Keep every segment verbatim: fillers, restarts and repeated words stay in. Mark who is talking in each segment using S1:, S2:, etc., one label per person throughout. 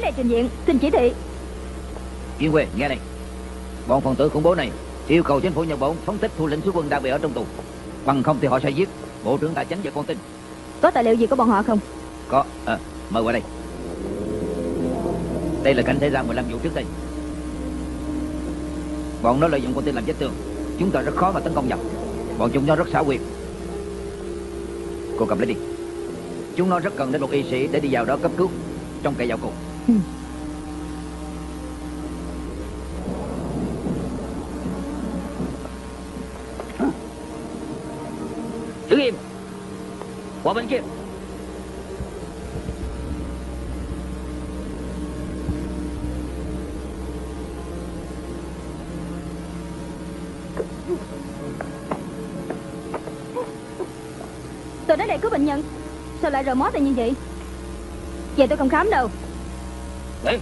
S1: đây trình diện, xin chỉ thị.
S2: Kiên Quê, nghe này. Bọn phần tử khủng bố này yêu cầu chính phủ Nhật Bản phóng thích thủ lĩnh xuất quân đặc biệt ở trong tù, bằng không thì họ sẽ giết bộ trưởng tài chính và con tin.
S1: Có tài liệu gì của bọn họ không?
S2: Có, à, mời qua đây. Đây là cảnh xảy ra mười lăm vụ trước đây. Bọn nó lợi dụng con tin làm vết tường, chúng ta rất khó mà tấn công nhập. Bọn chúng nó rất xảo quyệt. Cô cầm lấy đi. Chúng nó rất cần đến một y sĩ để đi vào đó cấp cứu trong cây dao cụ.
S1: Ừ.
S2: Đứng im. Qua bên kia.
S1: Tôi đến đây cứu bệnh nhân, sao lại rờ mó tay như vậy? Vậy tôi không khám đâu.
S2: Đấy.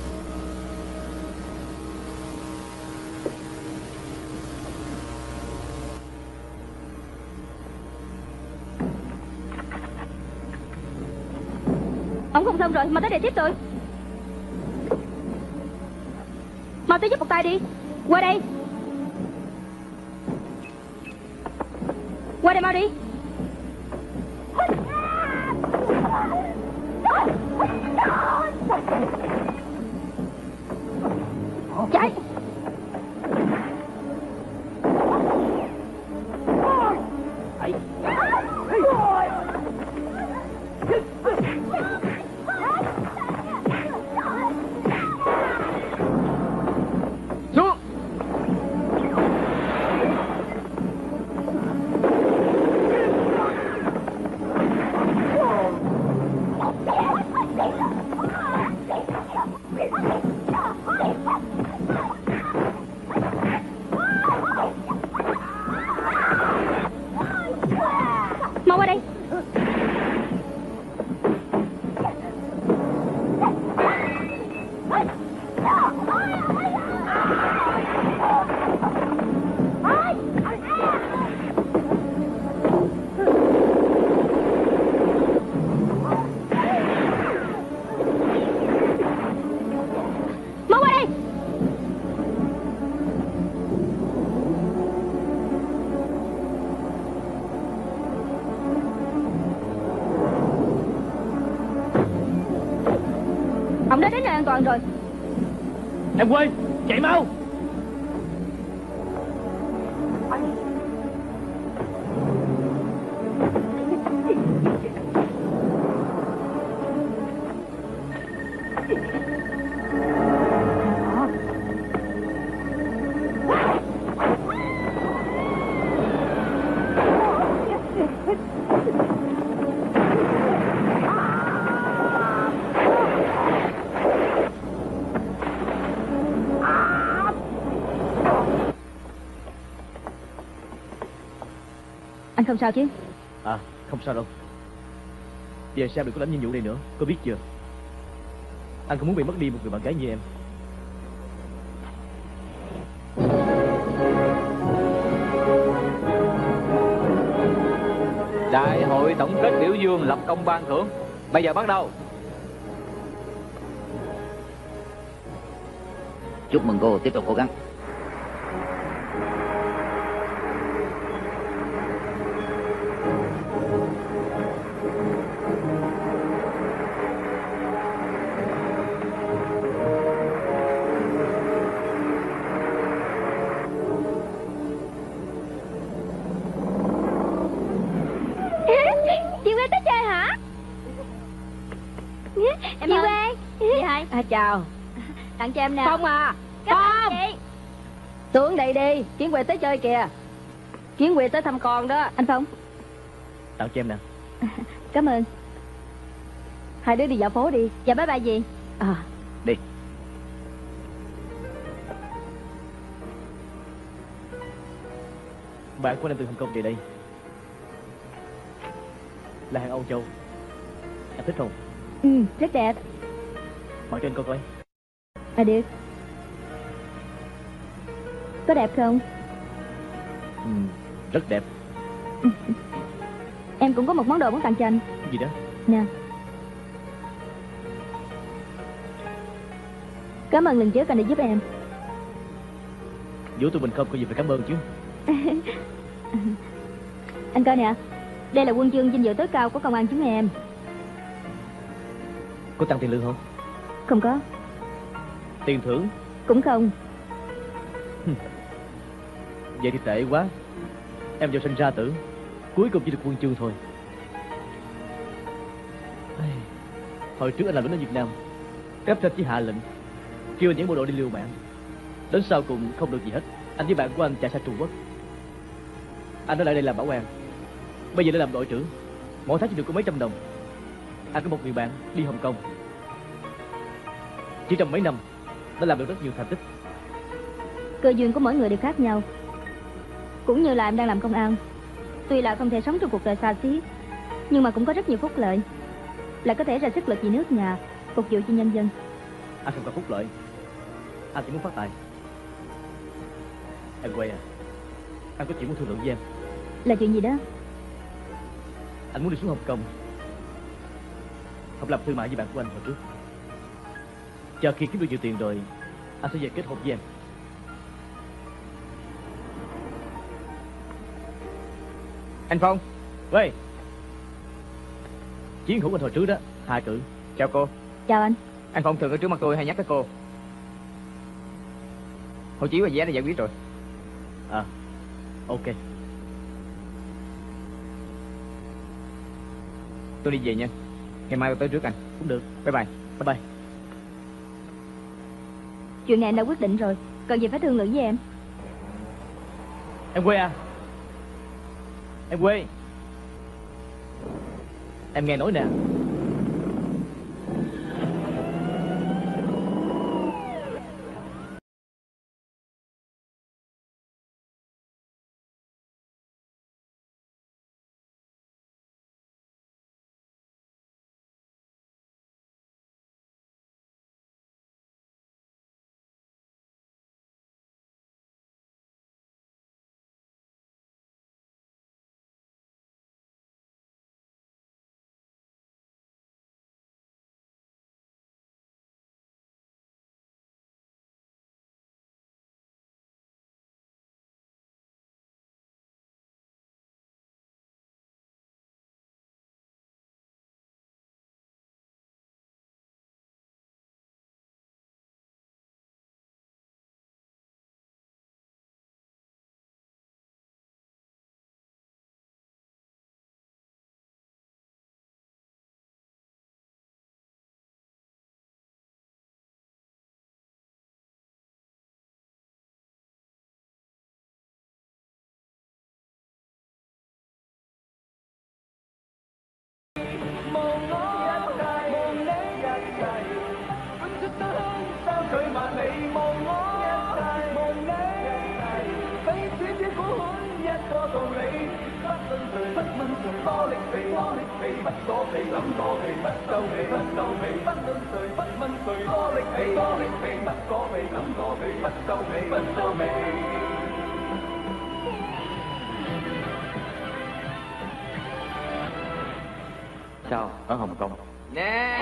S1: Ông không xong rồi, mau tới đây tiếp tôi. Mau tới giúp một tay đi. Qua đây. Qua đây mau đi. Chạy.
S2: Đấy. Xuống.
S1: Mau qua đây. Mau qua đây. Ông đã đến nơi an toàn rồi.
S2: Em Quê, chạy mau.
S1: Anh không sao chứ?
S3: À, không sao đâu. Về sau đừng có đánh nhiệm vụ này nữa, có biết chưa? Anh không muốn bị mất đi một người bạn gái như em.
S2: Đại hội tổng kết biểu dương lập công ban thưởng. Bây giờ bắt đầu. Chúc mừng cô, tiếp tục cố gắng.
S1: Chị Quê tới chơi hả? Em chị Quê. Chị hai. À, chào. Tặng cho em nè. Không à. Không. Xuống đây đi, Kiến Quê tới chơi kìa. Kiến Quê tới thăm con đó. Anh Phong.
S3: Tặng cho em nè.
S1: Cảm ơn. Hai đứa đi dạo phố đi. Dạ bye bye gì. À.
S2: Đi.
S3: Bạn của em từ Hồng Kông về đây, là hàng Âu Châu. Em thích không?
S1: Ừ, rất đẹp.
S3: Mặc cho anh coi coi.
S1: À được. Có đẹp không?
S3: Ừ, rất đẹp.
S1: Em cũng có một món đồ muốn tặng cho anh.
S3: Gì đó?
S1: Nè. Cảm ơn lần trước anh đã giúp em.
S3: Giữa tụi mình không có gì phải cảm ơn chứ.
S1: Anh coi nè, đây là huân chương vinh dự tối cao của công an chúng em.
S3: Có tăng tiền lương không?
S1: Không có.
S3: Tiền thưởng?
S1: Cũng không.
S3: Vậy thì tệ quá. Em vào sinh ra tử, cuối cùng chỉ được huân chương thôi. Hồi trước anh làm lính ở Việt Nam, cấp trên chỉ hạ lệnh kêu những bộ đội đi liều mạng. Đến sau cùng không được gì hết. Anh với bạn của anh chạy sang Trung Quốc. Anh ở lại đây làm bảo an. Bây giờ đã làm đội trưởng, mỗi tháng chỉ được có mấy trăm đồng. Anh có một người bạn đi Hồng Kông, chỉ trong mấy năm đã làm được rất nhiều thành tích.
S1: Cơ duyên của mỗi người đều khác nhau. Cũng như là em đang làm công an, tuy là không thể sống trong cuộc đời xa xí, nhưng mà cũng có rất nhiều phúc lợi, là có thể ra sức lực vì nước nhà, phục vụ cho nhân dân.
S3: Anh không cần phúc lợi, anh chỉ muốn phát tài. Em quay à, anh có chuyện muốn thương lượng với em.
S1: Là chuyện gì đó?
S3: Anh muốn đi xuống Hồng Kông học làm thương mại với bạn của anh hồi trước. Chờ khi kiếm được nhiều tiền rồi, anh sẽ về kết hôn với em.
S2: Anh Phong.
S3: 喂, chiến hữu anh hồi trước đó, Hà Cự.
S2: Chào cô.
S1: Chào anh.
S2: Anh Phong thường ở trước mặt tôi hay nhắc tới cô. Hộ chiếu và vé đã giải quyết rồi.
S3: À, ok.
S2: Tôi đi về nha. Ngày mai tôi tới trước anh.
S3: Cũng được.
S2: Bye bye.
S3: Bye bye.
S1: Chuyện này anh đã quyết định rồi, cần gì phải thương lượng với em.
S3: Em quê à? Em quê. Em nghe nói nè,
S2: sao ở Hồng Kông nè.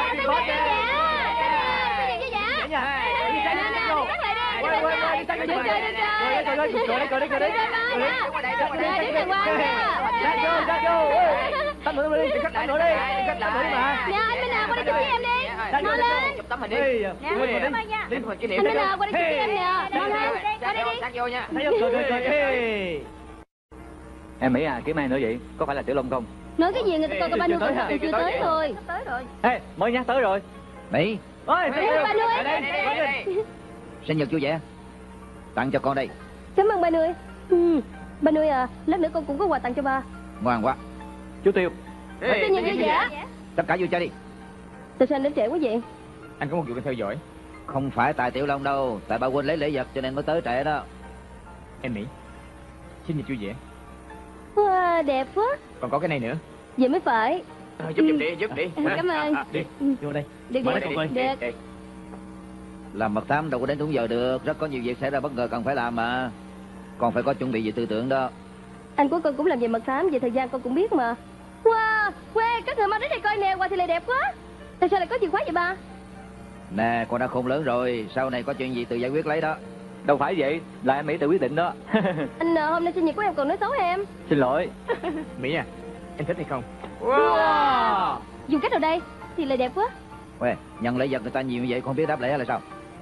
S3: Tắm nữa đi, cắt tắm nữa đi, cắt tắm nữa đi mà.
S1: Nè anh Minh nào qua đây chụp với em đi. Mau lên.
S2: Chụp tấm hình đi.
S1: Nè anh Minh nào qua đây chụp với em nè. Mau lên. Qua đây đi.
S2: Cắt vô nha.
S3: Thấy không? Cười cười cười.
S2: Em Mỹ à, kiếm ai nữa vậy? Có phải là Tiểu Long không?
S1: Nói cái gì người ta coi có ba nuôi còn chưa tới thôi. Tới rồi.
S3: Ê, mới nhắc tới rồi.
S2: Mỹ.
S3: Ôi,
S1: ba nuôi.
S3: đây, đây.
S2: Sinh nhật vui vẻ. Tặng cho con đây.
S1: Cảm ơn ba nuôi. Ừ. Ba nuôi à, lát nữa con cũng có quà tặng cho ba.
S2: Ngoan quá.
S3: Chú Tiêu.
S1: Sinh nhật vui vẻ.
S2: Tất cả vô chơi đi.
S1: Tại sao anh đến trễ quá vậy?
S2: Anh có một việc cần theo dõi. Không phải tại Tiểu Long đâu, tại bà quên lấy lễ vật cho nên mới tới trễ đó.
S3: Em Mỹ, sinh nhật vui vẻ.
S1: Wow, đẹp quá.
S2: Còn có cái này nữa.
S1: Vậy mới phải.
S2: À, giúp giúp đi, giúp đi.
S1: Cảm ơn.
S3: À, đi, vô đây.
S1: Được
S3: Mở
S1: được.
S3: đây,
S1: Được.
S2: Ê, ê. Làm mật thám đâu có đến đúng giờ được, rất có nhiều việc xảy ra bất ngờ cần phải làm mà. Còn phải có chuẩn bị về tư tưởng đó.
S1: Anh của con cũng làm về mật thám, về thời gian con cũng biết mà. Wow, quê, các người mau đến đây coi nè, quà thì lại đẹp quá. Tại sao lại có chìa khóa vậy ba?
S2: Nè, con đã khôn lớn rồi, sau này có chuyện gì tự giải quyết lấy đó.
S4: Đâu phải vậy, là em Mỹ tự quyết định đó.
S1: Anh N hôm nay sinh nhật của em còn nói xấu em.
S4: Xin lỗi.
S3: Mỹ à, em thích hay không?
S4: Wow.
S1: Dùng cách nào đây? Thì lời đẹp quá.
S2: Uê, nhận lễ vật người ta nhiều như vậy con biết đáp lễ là sao?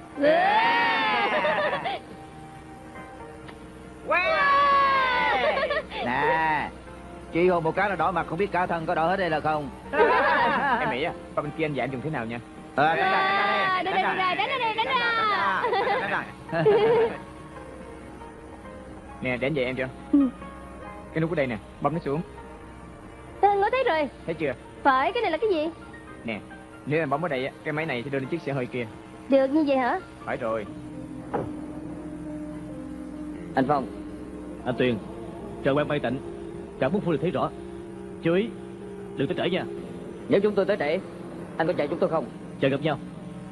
S2: Nè, chỉ hôn một cái là đỏ mặt, không biết cả thân có đỏ hết đây là không?
S3: Em Mỹ à, qua bên kia anh dạy em dùng thế nào nha.
S2: Ờ,
S1: Đánh ra, đánh ra, đánh ra, đánh ra, đánh ra.
S3: Nè, để anh dạy em chưa?
S1: Ừ.
S3: Cái nút ở đây nè, bấm nó xuống.
S1: À, ngó thấy rồi.
S3: Thấy chưa?
S1: Phải, cái này là cái gì?
S3: Nè, nếu em bấm ở đây á, cái máy này sẽ đưa lên chiếc xe hơi kia.
S1: Được như vậy hả?
S3: Phải rồi.
S4: Anh Phong.
S3: Anh Tuyền, chờ quen bay tịnh, cả bốn phương được thấy rõ. Chú ý, đừng tới trễ nha.
S4: Nếu chúng tôi tới trễ, anh có chạy chúng tôi không?
S3: Chờ gặp nhau.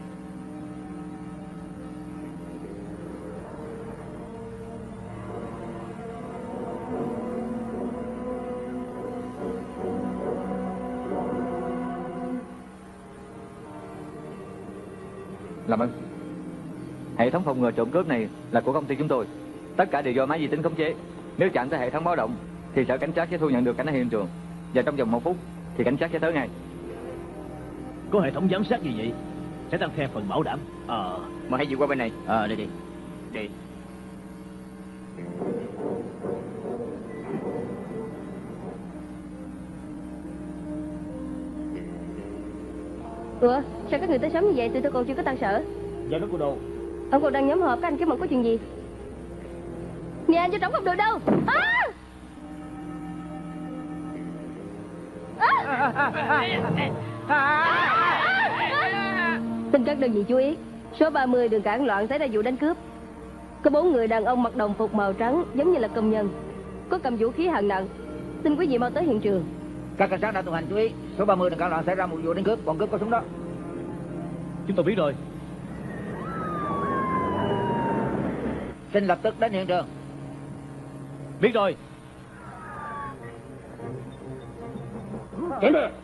S4: Làm ơn. Hệ thống phòng ngừa trộm cướp này là của công ty chúng tôi. Tất cả đều do máy vi tính khống chế. Nếu chạm tới hệ thống báo động thì sở cảnh sát sẽ thu nhận được cảnh ở hiện trường. Và trong vòng một phút thì cảnh sát sẽ tới ngay.
S3: Có hệ thống giám sát như vậy sẽ tăng thêm phần bảo đảm. Ờ, mà hãy dịu qua bên này.
S2: Ờ, đi đi.
S3: Đi.
S1: Ủa, sao các người tới sớm như vậy? Tụi tôi còn chưa có tan sở.
S3: Giám đốc của đâu?
S1: Ông còn đang nhóm họp, các anh kiếm mật có chuyện gì? Nè, anh cho trống không được đâu. À! Xin các đơn vị chú ý, số ba mươi đường cản loạn xảy ra vụ đánh cướp. Có bốn người đàn ông mặc đồng phục màu trắng giống như là công nhân, có cầm vũ khí hạng nặng. Xin quý vị mau tới hiện trường.
S2: Các cảnh sát đã tuần hành chú ý, số ba mươi đừng cản loạn xảy ra một vụ đánh cướp, bọn cướp có súng đó.
S3: Chúng tôi biết rồi.
S2: Xin lập tức đến hiện trường.
S3: Biết rồi.
S2: Kiểm tra.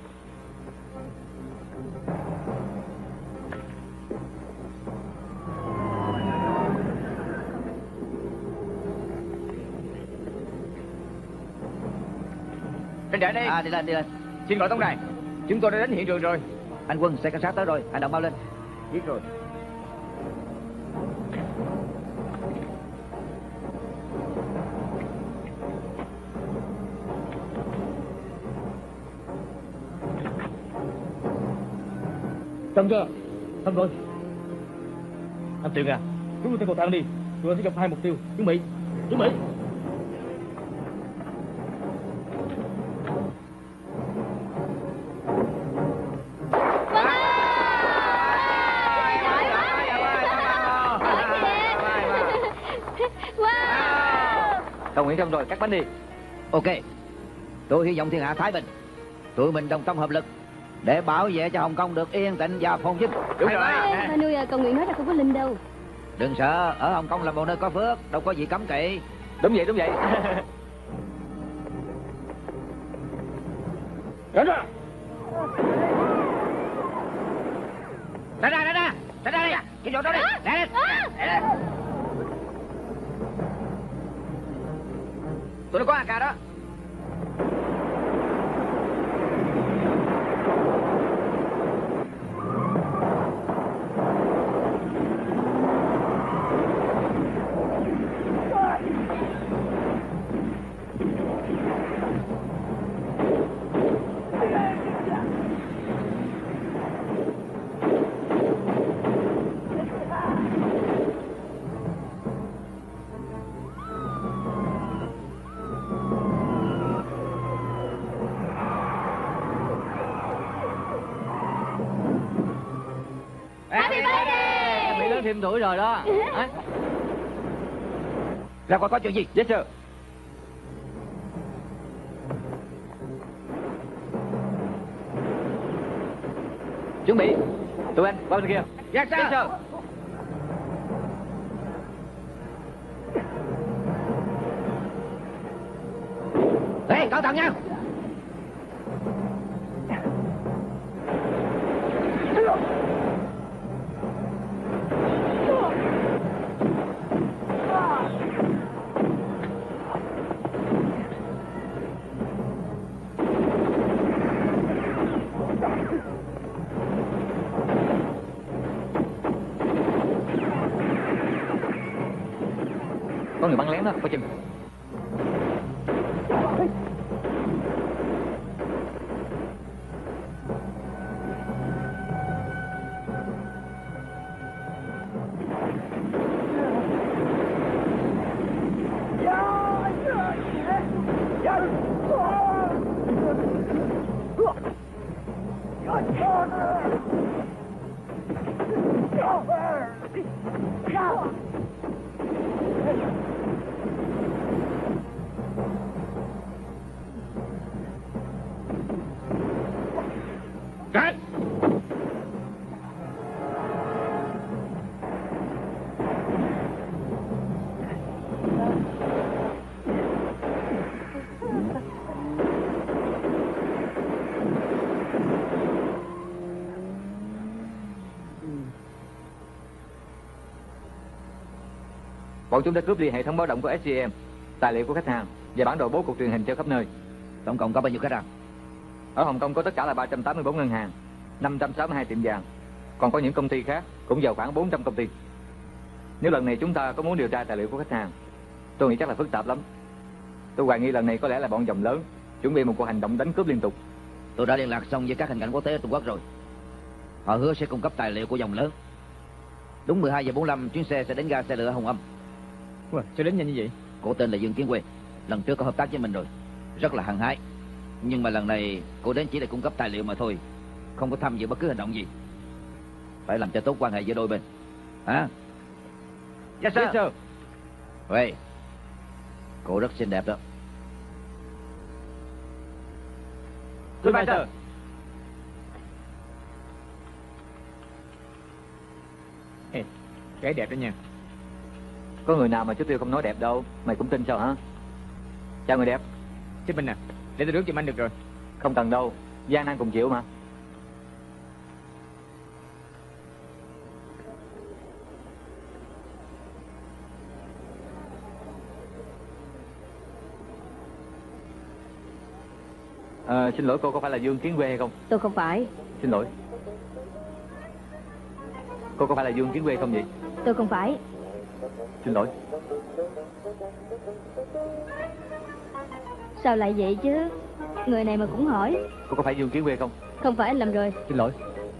S3: Anh đợi đây.
S2: À, đi lên, đi lên.
S3: Xin gọi tổng đài. Chúng tôi đã đến hiện trường rồi.
S2: Anh Quân, xe cảnh sát tới rồi, hành động mau lên.
S3: Biết rồi. Xong chưa? Xong rồi. Anh Tuyền à, chúng tôi tới cầu thang đi. Tụi anh sẽ gặp hai mục tiêu. Chuẩn bị. Chuẩn bị.
S4: Đồng ý xong rồi, cắt bánh đi.
S2: Ok. Tôi hy vọng thiên hạ thái bình. Tụi mình đồng tâm hợp lực để bảo vệ cho Hồng Kông được yên tĩnh và phồn vinh.
S3: Đúng rồi.
S1: Ba nuôi à, cầu nguyện nói là không có linh đâu.
S2: Đừng sợ, ở Hồng Kông là một nơi có phước, đâu có gì cấm kỵ.
S4: Đúng vậy, đúng vậy.
S2: Đến rồi. Ra ra ra ra, ra ra đi, cái chỗ đó đi, ra đi. Tụi nó có a ca đó.
S4: Mỹ lớn thêm tuổi rồi đó. À?
S2: Ra coi có chuyện gì?
S4: Yes sir. Chuẩn bị. Tụi anh, qua bên kia.
S2: Yes sir.
S4: Yes sir.
S2: Ê, cẩn thận nha.
S4: Có người bắn lén đó, coi chừng. Bọn chúng đã cướp đi hệ thống báo động của ét giê em, tài liệu của khách hàng và bản đồ bố cục truyền hình treo khắp nơi.
S2: Tổng cộng có bao nhiêu khách hàng?
S4: Ở Hồng Kông có tất cả là ba trăm tám mươi tư ngân hàng, năm trăm sáu mươi hai tiệm vàng. Còn có những công ty khác cũng vào khoảng bốn trăm công ty. Nếu lần này chúng ta có muốn điều tra tài liệu của khách hàng, tôi nghĩ chắc là phức tạp lắm. Tôi hoài nghi lần này có lẽ là bọn dòng lớn chuẩn bị một cuộc hành động đánh cướp liên tục.
S2: Tôi đã liên lạc xong với các hình cảnh quốc tế ở Trung Quốc rồi. Họ hứa sẽ cung cấp tài liệu của dòng lớn. Đúng mười hai giờ bốn mươi lăm chuyến xe sẽ đến ga xe lửa Hồng Âm.
S3: Wow, sao đến nhanh như vậy?
S2: Cô tên là Dương Kiến Quê, lần trước có hợp tác với mình rồi, rất là hăng hái. Nhưng mà lần này cô đến chỉ để cung cấp tài liệu mà thôi, không có tham dự bất cứ hành động gì. Phải làm cho tốt quan hệ giữa đôi bên. Hả? Yes sir.
S3: Yes sir.
S2: Vậy, cô rất xinh đẹp đó.
S3: Goodbye sir. Ê, gái đẹp đó nha.
S4: Có người nào mà chú Tiêu không nói đẹp đâu, mày cũng tin sao hả? Chào người đẹp.
S3: Chứ mình à, để tôi rước giùm anh được rồi.
S4: Không cần đâu, gian nan cùng chịu mà. À, xin lỗi cô, có phải là Dương Kiến Quê hay không?
S1: Tôi không phải.
S4: Xin lỗi. Cô có phải là Dương Kiến Quê không vậy?
S1: Tôi không phải.
S4: Xin lỗi.
S1: Sao lại vậy chứ? Người này mà cũng hỏi.
S4: Cô có phải Dương Kiến Quê không?
S1: Không phải, anh lầm rồi.
S4: Xin lỗi.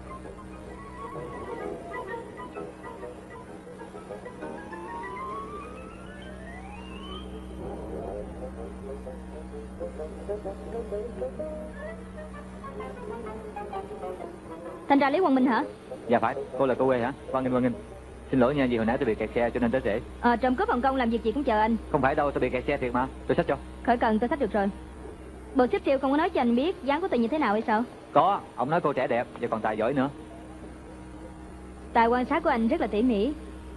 S1: Thanh tra Lý Quang Minh hả?
S4: Dạ phải, cô là cô Quê hả? Quang Nghinh, Quang Nghinh. Xin lỗi nha, vì hồi nãy tôi bị kẹt xe cho nên tới trễ.
S1: Ờ, trộm cướp Hồng Kông làm việc gì cũng chờ anh.
S4: Không phải đâu, tôi bị kẹt xe thiệt mà. Tôi xách cho.
S1: Khỏi cần, tôi xách được rồi. Bộ xếp triều không có nói cho anh biết dáng của tôi như thế nào hay sao?
S4: Có, ông nói cô trẻ đẹp và còn tài giỏi nữa.
S1: Tài quan sát của anh rất là tỉ mỉ.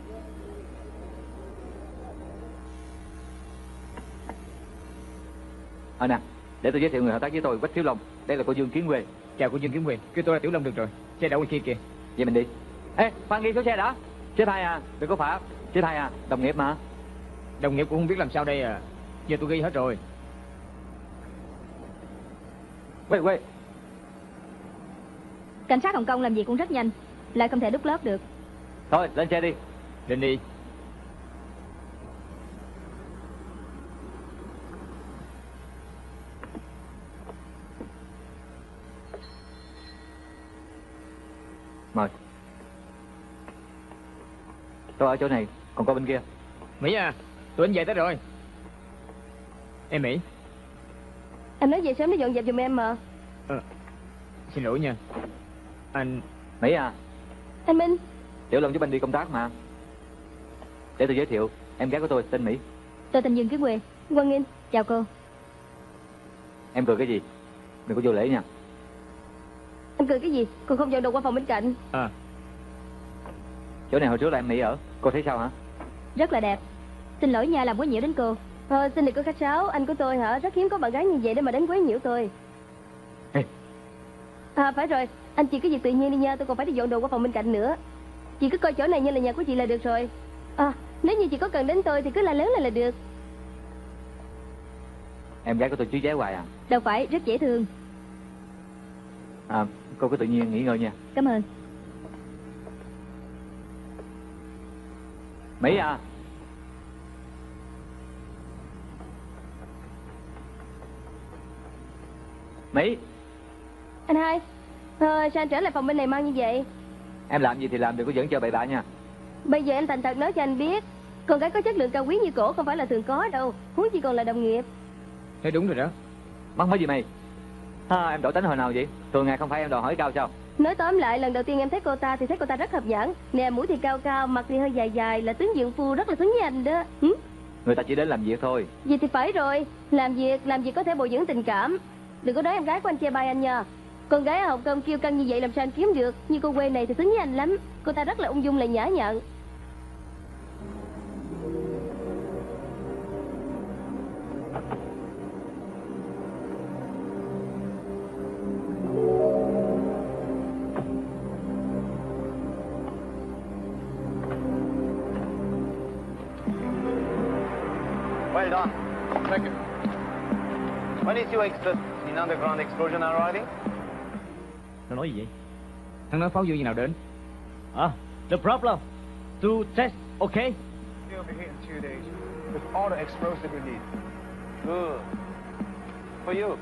S4: Ờ nè, để tôi giới thiệu người hợp tác với tôi, Quách Thiếu Long. Đây là cô Dương Kiến Quê.
S3: Chào cô Dương Kiến Quê, kêu tôi là Tiểu Long được rồi. Xe đậu bên kia kìa.
S4: Vậy mình đi. Ê, khoan ghi số xe đã. Sếp hai à, đừng có phạt. Sếp hai à, đồng nghiệp mà.
S3: Đồng nghiệp cũng không biết làm sao đây à. Giờ tôi ghi hết rồi.
S4: Quê, quê.
S1: Cảnh sát Hồng Kông làm việc cũng rất nhanh, lại không thể đút lót được.
S4: Thôi, lên xe đi.
S3: Lên đi.
S4: Mời. Tôi ở chỗ này, còn cô bên kia.
S3: Mỹ à, tụi anh về tới rồi. Em Mỹ.
S1: Em nói về sớm để dọn dẹp giùm em mà.
S3: À, xin lỗi nha. Anh...
S4: Mỹ à.
S1: Anh Minh.
S4: Tiểu Long giúp anh đi công tác mà. Để tôi giới thiệu, em gái của tôi tên Mỹ.
S1: Tôi tên Dương Kiến Quê. Quang Nghinh, chào cô.
S4: Em cười cái gì? Đừng có vô lễ nha.
S1: Anh cười cái gì? Còn không dọn đồ qua phòng bên cạnh.
S3: À.
S4: Chỗ này hồi trước là em Mỹ ở. Cô thấy sao hả?
S1: Rất là đẹp. Xin lỗi nha làm quấy nhiễu đến cô. Ờ, xin được cô khách sáo, anh của tôi hả? Rất hiếm có bạn gái như vậy để mà đến quấy nhiễu tôi.
S4: Hey.
S1: À phải rồi, anh chị cứ việc tự nhiên đi nha, tôi còn phải đi dọn đồ qua phòng bên cạnh nữa. Chị cứ coi chỗ này như là nhà của chị là được rồi. À, nếu như chị có cần đến tôi thì cứ la lớn lên là được.
S4: Em gái của tôi chú vé hoài à?
S1: Đâu phải, rất dễ thương.
S4: À, cô cứ tự nhiên nghỉ ngơi nha.
S1: Cảm ơn.
S4: Mỹ à. Mỹ.
S5: Anh hai, ờ, sao anh trở lại phòng bên này mau như vậy?
S4: Em làm gì thì làm, đừng có dẫn chơi bậy bạ nha.
S5: Bây giờ em thành thật nói cho anh biết, con gái có chất lượng cao quý như cổ không phải là thường có đâu, huống chi còn là đồng nghiệp.
S3: Thế đúng rồi đó.
S4: Mắc mới gì mày? Ha, em đổi tính hồi nào vậy? Thường ngày không phải em đòi hỏi cao sao?
S5: Nói tóm lại, lần đầu tiên em thấy cô ta thì thấy cô ta rất hấp dẫn. Nè, mũi thì cao cao, mặt thì hơi dài dài, là tướng diện phu rất là xứng với anh đó. Ừ?
S4: Người ta chỉ đến làm việc thôi.
S5: Vậy thì phải rồi, làm việc, làm việc có thể bồi dưỡng tình cảm. Đừng có nói em gái của anh chê bai anh nha. Con gái ở Hồng Kông kiêu căng như vậy làm sao anh kiếm được? Như cô quê này thì xứng với anh lắm. Cô ta rất là ung dung lại nhã nhặn.
S6: Well done. Thank you. When is your exit in underground explosion arriving?
S3: Nó nói gì vậy?
S2: Thằng nói pháo dư gì nào đến?
S3: À, the problem. To test, okay?
S6: He'll be here in two days with all the explosive we need. Good. For you.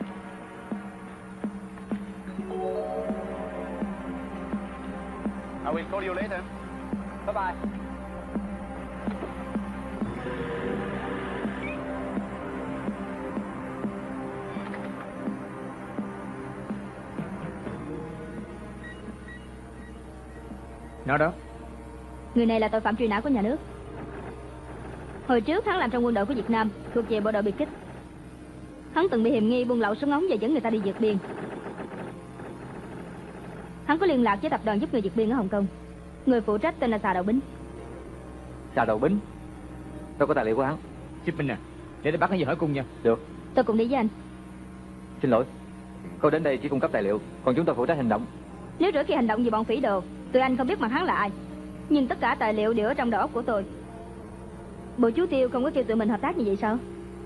S6: I will call you later. Bye bye.
S2: Nó đó.
S1: Người này là tội phạm truy nã của nhà nước. Hồi trước hắn làm trong quân đội của Việt Nam, thuộc về bộ đội biệt kích. Hắn từng bị hiểm nghi buôn lậu súng ống và dẫn người ta đi vượt biên. Hắn có liên lạc với tập đoàn giúp người vượt biên ở Hồng Kông. Người phụ trách tên là Xà Đầu Bính.
S4: Xà Đầu Bính? Tôi có tài liệu của hắn.
S3: Chip Minh à, để tôi bắt hắn về hỏi cung nha.
S4: Được.
S1: Tôi cùng đi với anh.
S4: Xin lỗi, cô đến đây chỉ cung cấp tài liệu, còn chúng tôi phụ trách hành động.
S1: Nếu trước khi hành động vì bọn phỉ đồ, tụi anh không biết mặt hắn là ai, nhưng tất cả tài liệu đều ở trong đầu óc của tôi. Bộ chú Tiêu không có kêu tụi mình hợp tác như vậy sao?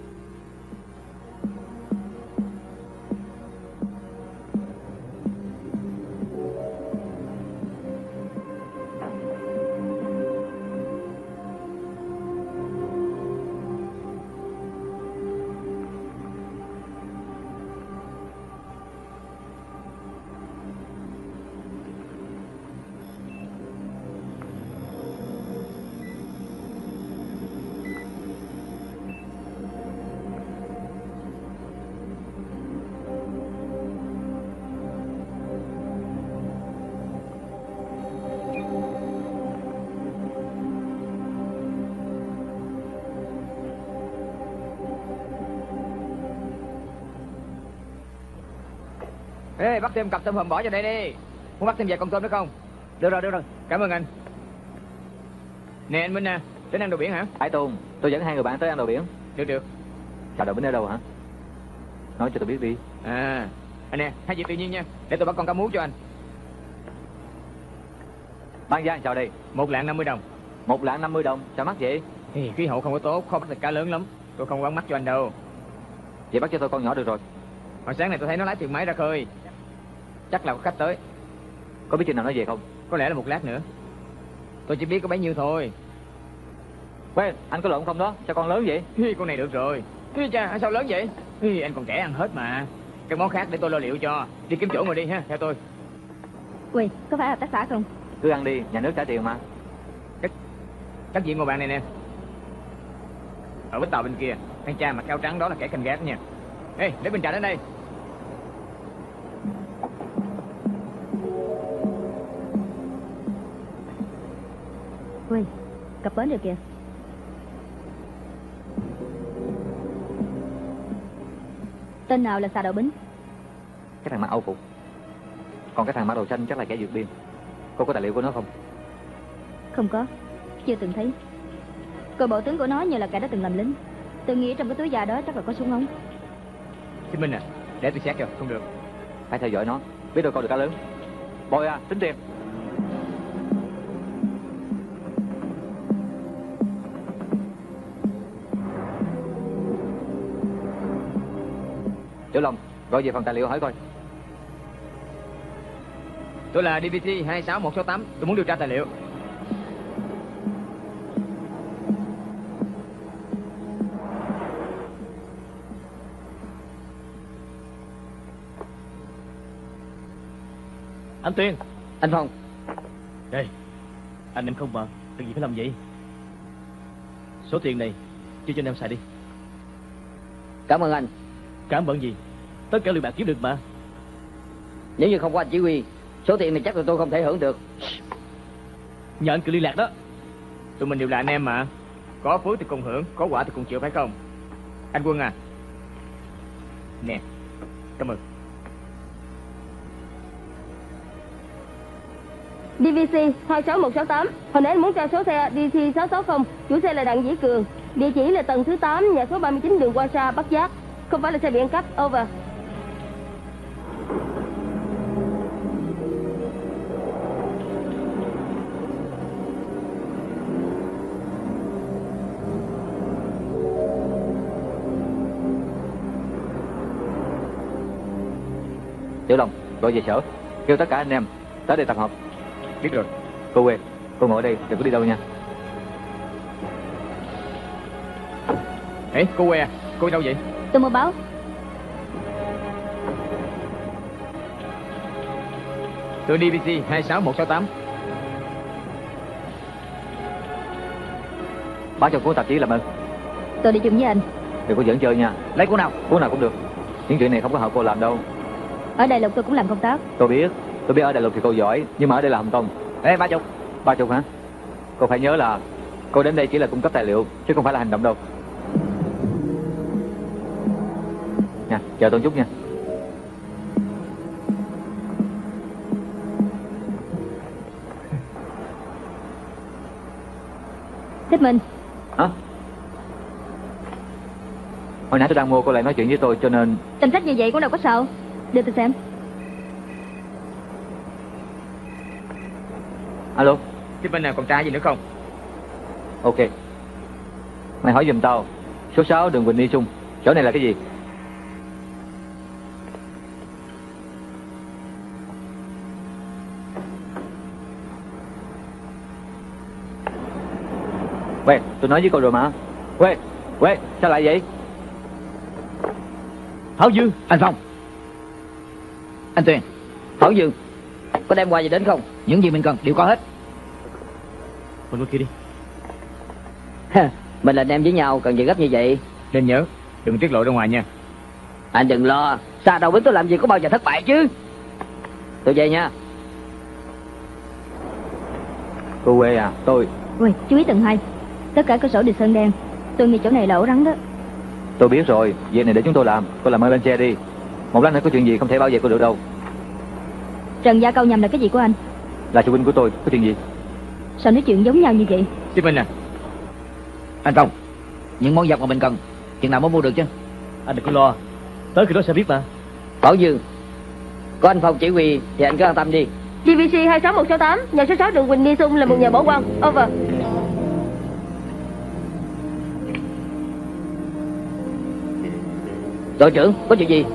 S2: Ê, bắt thêm cặp tôm hùm bỏ vào đây đi. Muốn bắt thêm vài con tôm nữa không?
S3: Được rồi, được rồi.
S2: Cảm ơn anh. Nè anh Minh à, đến ăn đồ biển hả?
S4: Hải Tùng, tôi dẫn hai người bạn tới ăn đồ biển.
S2: Được được.
S4: Xà Đầu Bính ở đâu hả? Nói cho tôi biết đi.
S2: À, anh nè, hai việc tự nhiên nha. Để tôi bắt con cá mú cho anh.
S4: Bán giá làm sao đây?
S2: Một lạng năm mươi đồng.
S4: Một lạng năm mươi đồng, sao mắc vậy?
S2: Thì khí hậu không có tốt, khó bắt được cá lớn lắm. Tôi không quán mắt cho anh đâu.
S4: Vậy bắt cho tôi con nhỏ được rồi.
S2: Hồi sáng này tôi thấy nó lái thuyền máy ra khơi. Chắc là có khách tới.
S4: Có biết chừng nào nó về không?
S2: Có lẽ là một lát nữa. Tôi chỉ biết có bấy nhiêu thôi.
S4: Quên, anh có lộn không đó? Sao con lớn vậy?
S2: Hi, con này được rồi. Hi cha, sao lớn vậy? Hi, anh còn trẻ ăn hết mà. Cái món khác để tôi lo liệu cho. Đi kiếm chỗ ngồi đi ha, theo tôi.
S1: Quỳ, có phải hợp tác xã không?
S4: Cứ ăn đi, nhà nước trả tiền mà.
S2: Các, các vị ngồi bàn này nè. Ở bến tàu bên kia, thằng cha mặc áo trắng đó là kẻ canh gác nha. Ê, để bình trà đến đây.
S1: Quỳ, cập bến rồi kìa. Tên nào là Xà Đầu Bính?
S4: Cái thằng mặc Âu phục. Còn cái thằng mặc đồ xanh chắc là kẻ vượt biên. Cô có tài liệu của nó không?
S1: Không có, chưa từng thấy. Coi bộ tướng của nó như là kẻ đã từng làm lính. Tôi nghĩ trong cái túi da đó chắc là có súng ống.
S2: Chị Minh à, để tôi xét cho, không được.
S4: Phải theo dõi nó, biết đâu coi được cá lớn. Bồi à, tính tiền. Tiểu Long, gọi về phòng tài liệu hỏi coi.
S2: Tôi là đê vê tê hai sáu một sáu tám, tôi muốn điều tra tài liệu.
S3: Anh Tuyên.
S2: Anh Phong.
S3: Đây, anh em không mà, cần gì phải làm vậy? Số tiền này chia cho anh em xài đi.
S2: Cảm ơn anh.
S3: Cảm ơn gì? Tất cả lượt bạc kiếm được mà.
S2: Nếu như không có anh chỉ huy, số tiền này chắc là tôi không thể hưởng được.
S3: Nhờ anh cứ liên lạc đó. Tụi mình đều là anh em mà. Có phước thì cùng hưởng, có quả thì cùng chịu, phải không? Anh Quân à. Nè, cảm ơn.
S5: đê vê xê hai sáu một sáu tám. Hồi nãy anh muốn tra số xe đê xê sáu sáu không. Chủ xe là Đặng Vĩ Cường. Địa chỉ là tầng thứ tám, nhà số ba mươi chín đường Hoa Sa, Bắc Giác. Không phải là xe bị ăn cắp. Over.
S4: Tiểu Long, gọi về sở, kêu tất cả anh em tới đây tập hợp.
S3: Biết rồi.
S4: Cô Quê, cô ngồi ở đây, đừng có đi đâu nha.
S3: Ê, cô Quê à, cô đi đâu vậy?
S1: Tôi mua báo.
S3: Tôi đê vê xê hai sáu một sáu tám.
S4: Báo cho cô tạp chí làm ơn.
S1: Tôi đi chung với anh.
S4: Đừng có giỡn chơi nha.
S2: Lấy cuốn nào?
S4: Cuốn nào cũng được. Những chuyện này không có hợp cô làm đâu.
S1: Ở Đại Lục tôi cũng làm công tác.
S4: Tôi biết, tôi biết ở Đại Lục thì cô giỏi, nhưng mà ở đây là Hồng Kông.
S2: Ê, ba chục.
S4: Ba chục hả? Cô phải nhớ là cô đến đây chỉ là cung cấp tài liệu, chứ không phải là hành động đâu. Nha, chờ tôi một chút nha.
S1: Thích Minh.
S4: Hả? Hồi nãy tôi đang mua, cô lại nói chuyện với tôi cho nên...
S1: Tình sách như vậy cũng đâu có sao. Đưa tôi xem.
S4: Alo.
S3: Chứ bên nào còn trai gì nữa không?
S4: Ok. Mày hỏi giùm tao, số sáu đường Quỳnh Ni Xung, chỗ này là cái gì? Quê, tôi nói với cô rồi mà. Quê, Quê, sao lại vậy?
S3: Thảo Dương.
S2: Anh Phong. Anh Tuyền. Thảo Dương. Có đem quà gì đến không? Những gì mình cần đều có hết.
S3: Mình qua kia đi.
S2: Mình là anh em với nhau, cần gì gấp như vậy?
S3: Nên nhớ, đừng tiết lộ ra ngoài nha.
S2: Anh đừng lo, xa đầu bến tôi làm gì có bao giờ thất bại chứ. Tôi về nha.
S4: Cô Quê à, tôi...
S1: Ui, chú ý tầng hai. Tất cả cửa sổ đều sơn đen. Tôi nghĩ chỗ này là ổ rắn đó.
S4: Tôi biết rồi, việc này để chúng tôi làm. Cô làm ơn lên xe đi. Một lát nữa có chuyện gì không thể bảo vệ cô được đâu.
S1: Trần Gia Câu Nhầm là cái gì của anh?
S4: Là phụ huynh của tôi, có chuyện gì?
S1: Sao nói chuyện giống nhau như vậy?
S3: Chứ Minh à.
S2: Anh Phong, những món vật mà mình cần chừng nào mới mua được chứ?
S3: Anh đừng có lo, tới khi đó sẽ biết mà.
S2: Bảo Dương, có anh Phong chỉ huy thì anh cứ an tâm đi.
S5: đê vê xê hai sáu một sáu tám, nhà số sáu đường Quỳnh Ni Xung là một nhà bỏ quan. Over.
S2: Đội trưởng, có chuyện gì?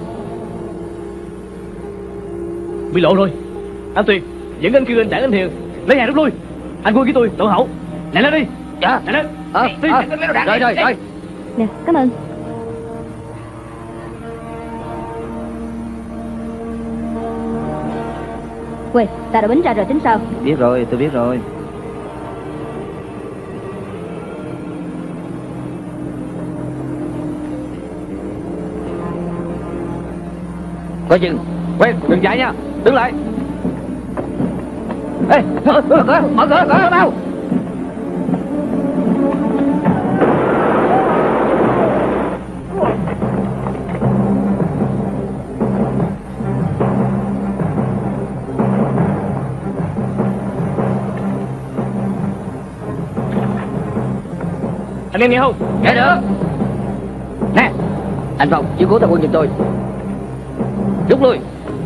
S3: Bị lộ rồi. Anh Tuyền, dẫn anh kêu anh Đảng anh Hiền lấy hàng rút lui. Anh Quân với tôi, tổ hậu. Lại lên đi.
S2: Dạ.
S3: Lại lên.
S2: Ờ,
S3: Đi,
S2: ờ.
S3: lấy đồ đạn
S2: Rồi,
S3: đi,
S2: rồi,
S3: đi.
S2: rồi.
S1: Nè, cảm ơn. Ui, ta đã bính ra rồi tính sao?
S2: Biết rồi, tôi biết rồi. Coi chừng.
S4: Quê, đừng chạy nha, đứng lại.
S2: Ê, mở cửa, mở cửa, mở cửa mau.
S3: Anh em nghe không?
S2: Nghe được. Nè, anh Phong, chiếu cố thằng Quân giùm tôi. Rút lui.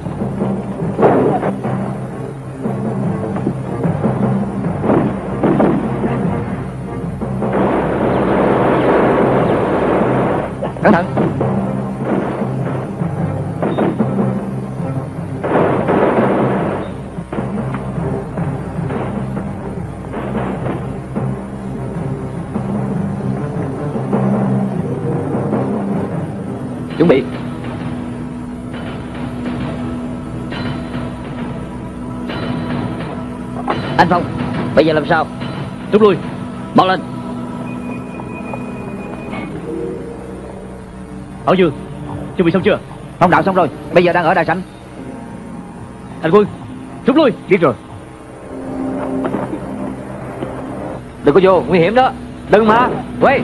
S4: Cẩn thận. Chuẩn bị.
S2: Anh Phong, bây giờ làm sao?
S3: Rút lui.
S2: Mau lên.
S3: Bảo Dương, chuẩn bị xong chưa?
S2: Phong đạo xong rồi, bây giờ đang ở đại sảnh.
S3: Hành Quân, rút lui.
S2: Biết rồi.
S4: Đừng có vô, nguy hiểm đó. Đừng mà. Quay.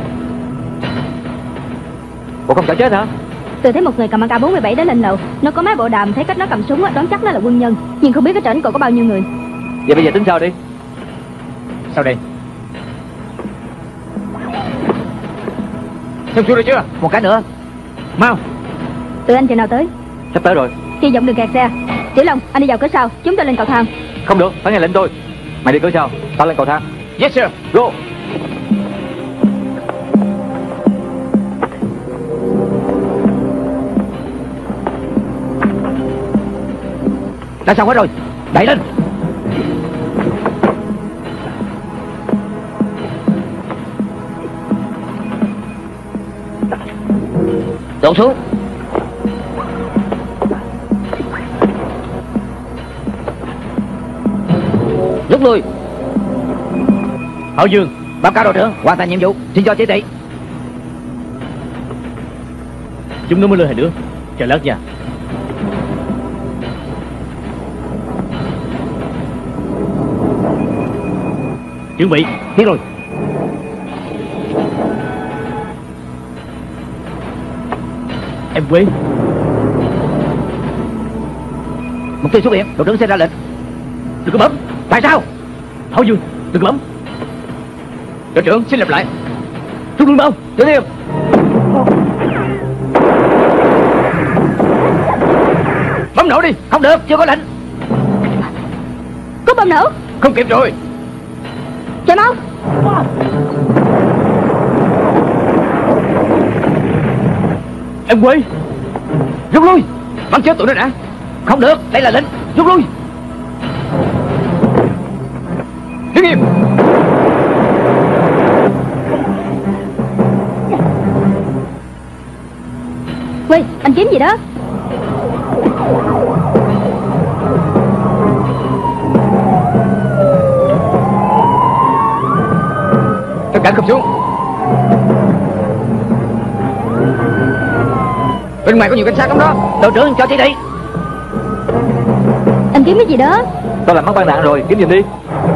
S4: Bộ không sợ chết hả?
S1: Tôi thấy một người cầm a ca bốn mươi bảy đã lên lầu. Nó có máy bộ đàm, thấy cách nó cầm súng, đoán chắc nó là quân nhân. Nhưng không biết cái trển còn có bao nhiêu người.
S4: Vậy bây giờ tính sao đi?
S3: Sao đây? Xong chưa rồi chưa?
S2: Một cái nữa.
S3: Mau.
S1: Tụi anh chừng nào tới?
S4: Sắp tới rồi.
S1: Hy vọng đừng kẹt xe. Tiểu Long, anh đi vào cửa sau, chúng ta lên cầu thang.
S4: Không được, phải nghe lệnh tôi. Mày đi cửa sau, tao lên cầu thang.
S3: Yes sir.
S4: Go.
S2: Đã xong hết rồi. Đẩy lên. Đổ xuống. Rút lui.
S3: Bảo Dương,
S2: Báo cáo đội trưởng, hoàn thành nhiệm vụ. Xin cho chỉ thị.
S3: chúng nó mới lên hai đứa. Chờ lát nha. Chuẩn bị.
S2: Biết rồi.
S3: Em Quế.
S2: Mục tiêu xuất hiện, đội trưởng sẽ ra lệnh.
S3: Đừng có bấm.
S2: Tại sao?
S3: Bảo Dương, đừng có bấm. Đội trưởng xin lặp lại. Rút lui mau.
S2: Tiếp tiếp.
S3: Bấm nổ đi.
S2: Không được, chưa có lệnh.
S1: Có bom nổ.
S3: Không kịp rồi.
S1: Chạy mau.
S3: Em Quế.
S2: Rút lui.
S3: Bắn chết tụi nó đã.
S2: Không được, đây là lệnh. Rút lui.
S3: Đứng im.
S1: Quê, anh kiếm gì đó?
S3: Tất cả cầm xuống. Bên ngoài có nhiều cảnh sát lắm đó.
S2: Đội trưởng cho chỉ thị.
S1: Anh kiếm cái gì đó?
S4: Tao làm mất ban đạn rồi, kiếm giùm đi.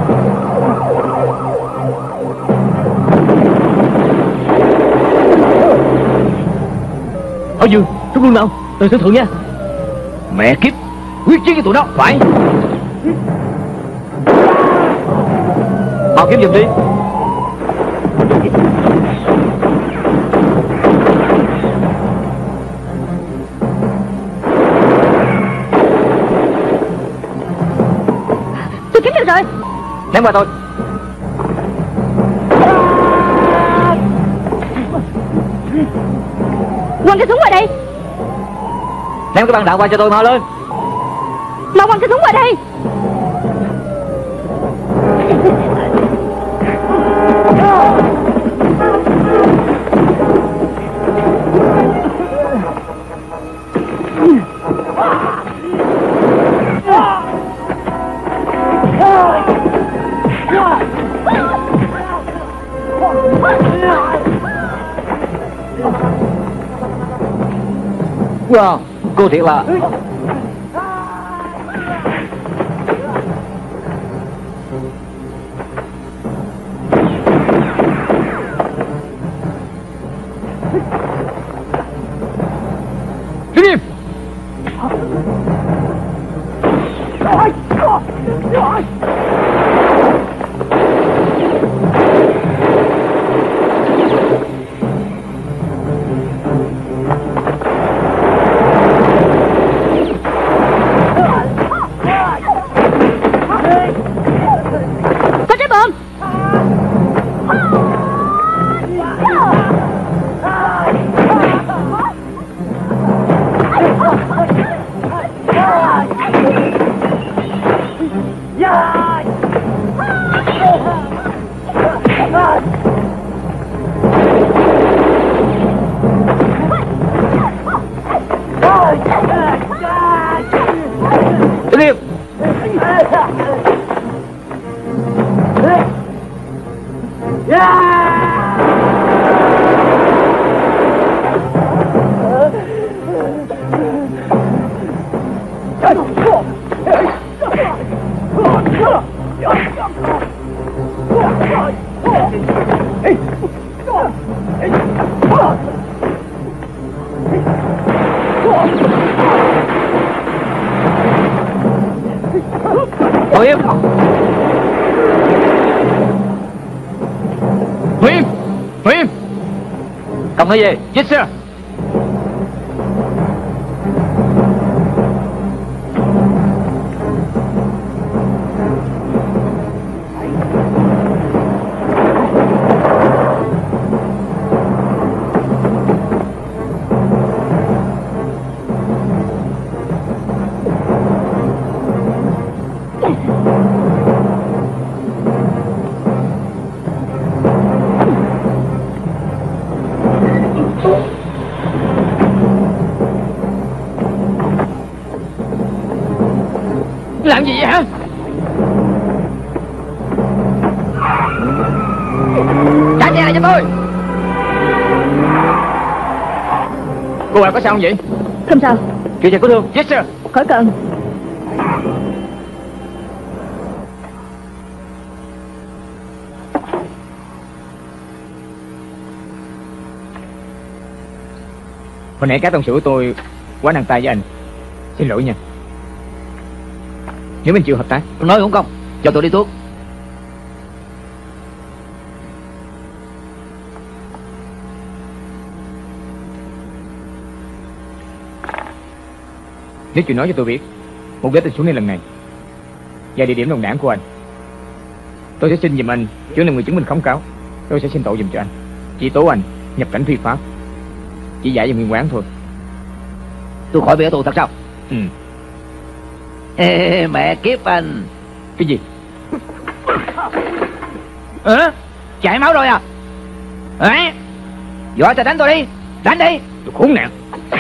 S3: Bảo Dương, rút lui mau. Tôi tưởng thượng nha.
S2: Mẹ kiếp, quyết chiến với tụi nó. Phải.
S4: Mau kiếm giùm đi.
S1: Tôi kiếm được rồi.
S4: Ném qua tôi.
S1: Quăng cái súng qua đây.
S4: Ném cái băng đạn qua cho tôi, mau lên.
S1: Mau quăng cái súng qua đây.
S4: Wow, cô thiệt là.
S3: Đứng im.
S2: Thôi im. Thôi im. Thôi im. Công nói gì? Yes sir. Làm gì vậy hả? Trả xe lại cho tôi. Cô là có sao không vậy?
S1: Không sao.
S2: Kìa có thương. Yes sir.
S1: Khỏi cần.
S3: Hồi nãy các đồng sự của tôi quá nặng tay với anh. Xin lỗi nha. Nếu mình chịu hợp tác.
S2: Tôi nói không công. Cho tôi đi thuốc.
S3: Nếu chịu nói cho tôi biết mục đích anh xuống đây lần này và địa điểm đồng đảng của anh, tôi sẽ xin giùm anh chuyển lên người chứng minh khống cáo. Tôi sẽ xin tội giùm cho anh, chỉ tố anh nhập cảnh phi pháp, chỉ giải về nguyên quán thôi.
S2: Tôi khỏi bị ở tù thật sao?
S3: Ừ.
S2: Ê, mẹ kiếp anh.
S3: Cái gì?
S2: Hả? Chảy máu rồi à? Hả? Giỏi thì đánh tôi đi. Đánh đi.
S3: Tôi khốn nạn.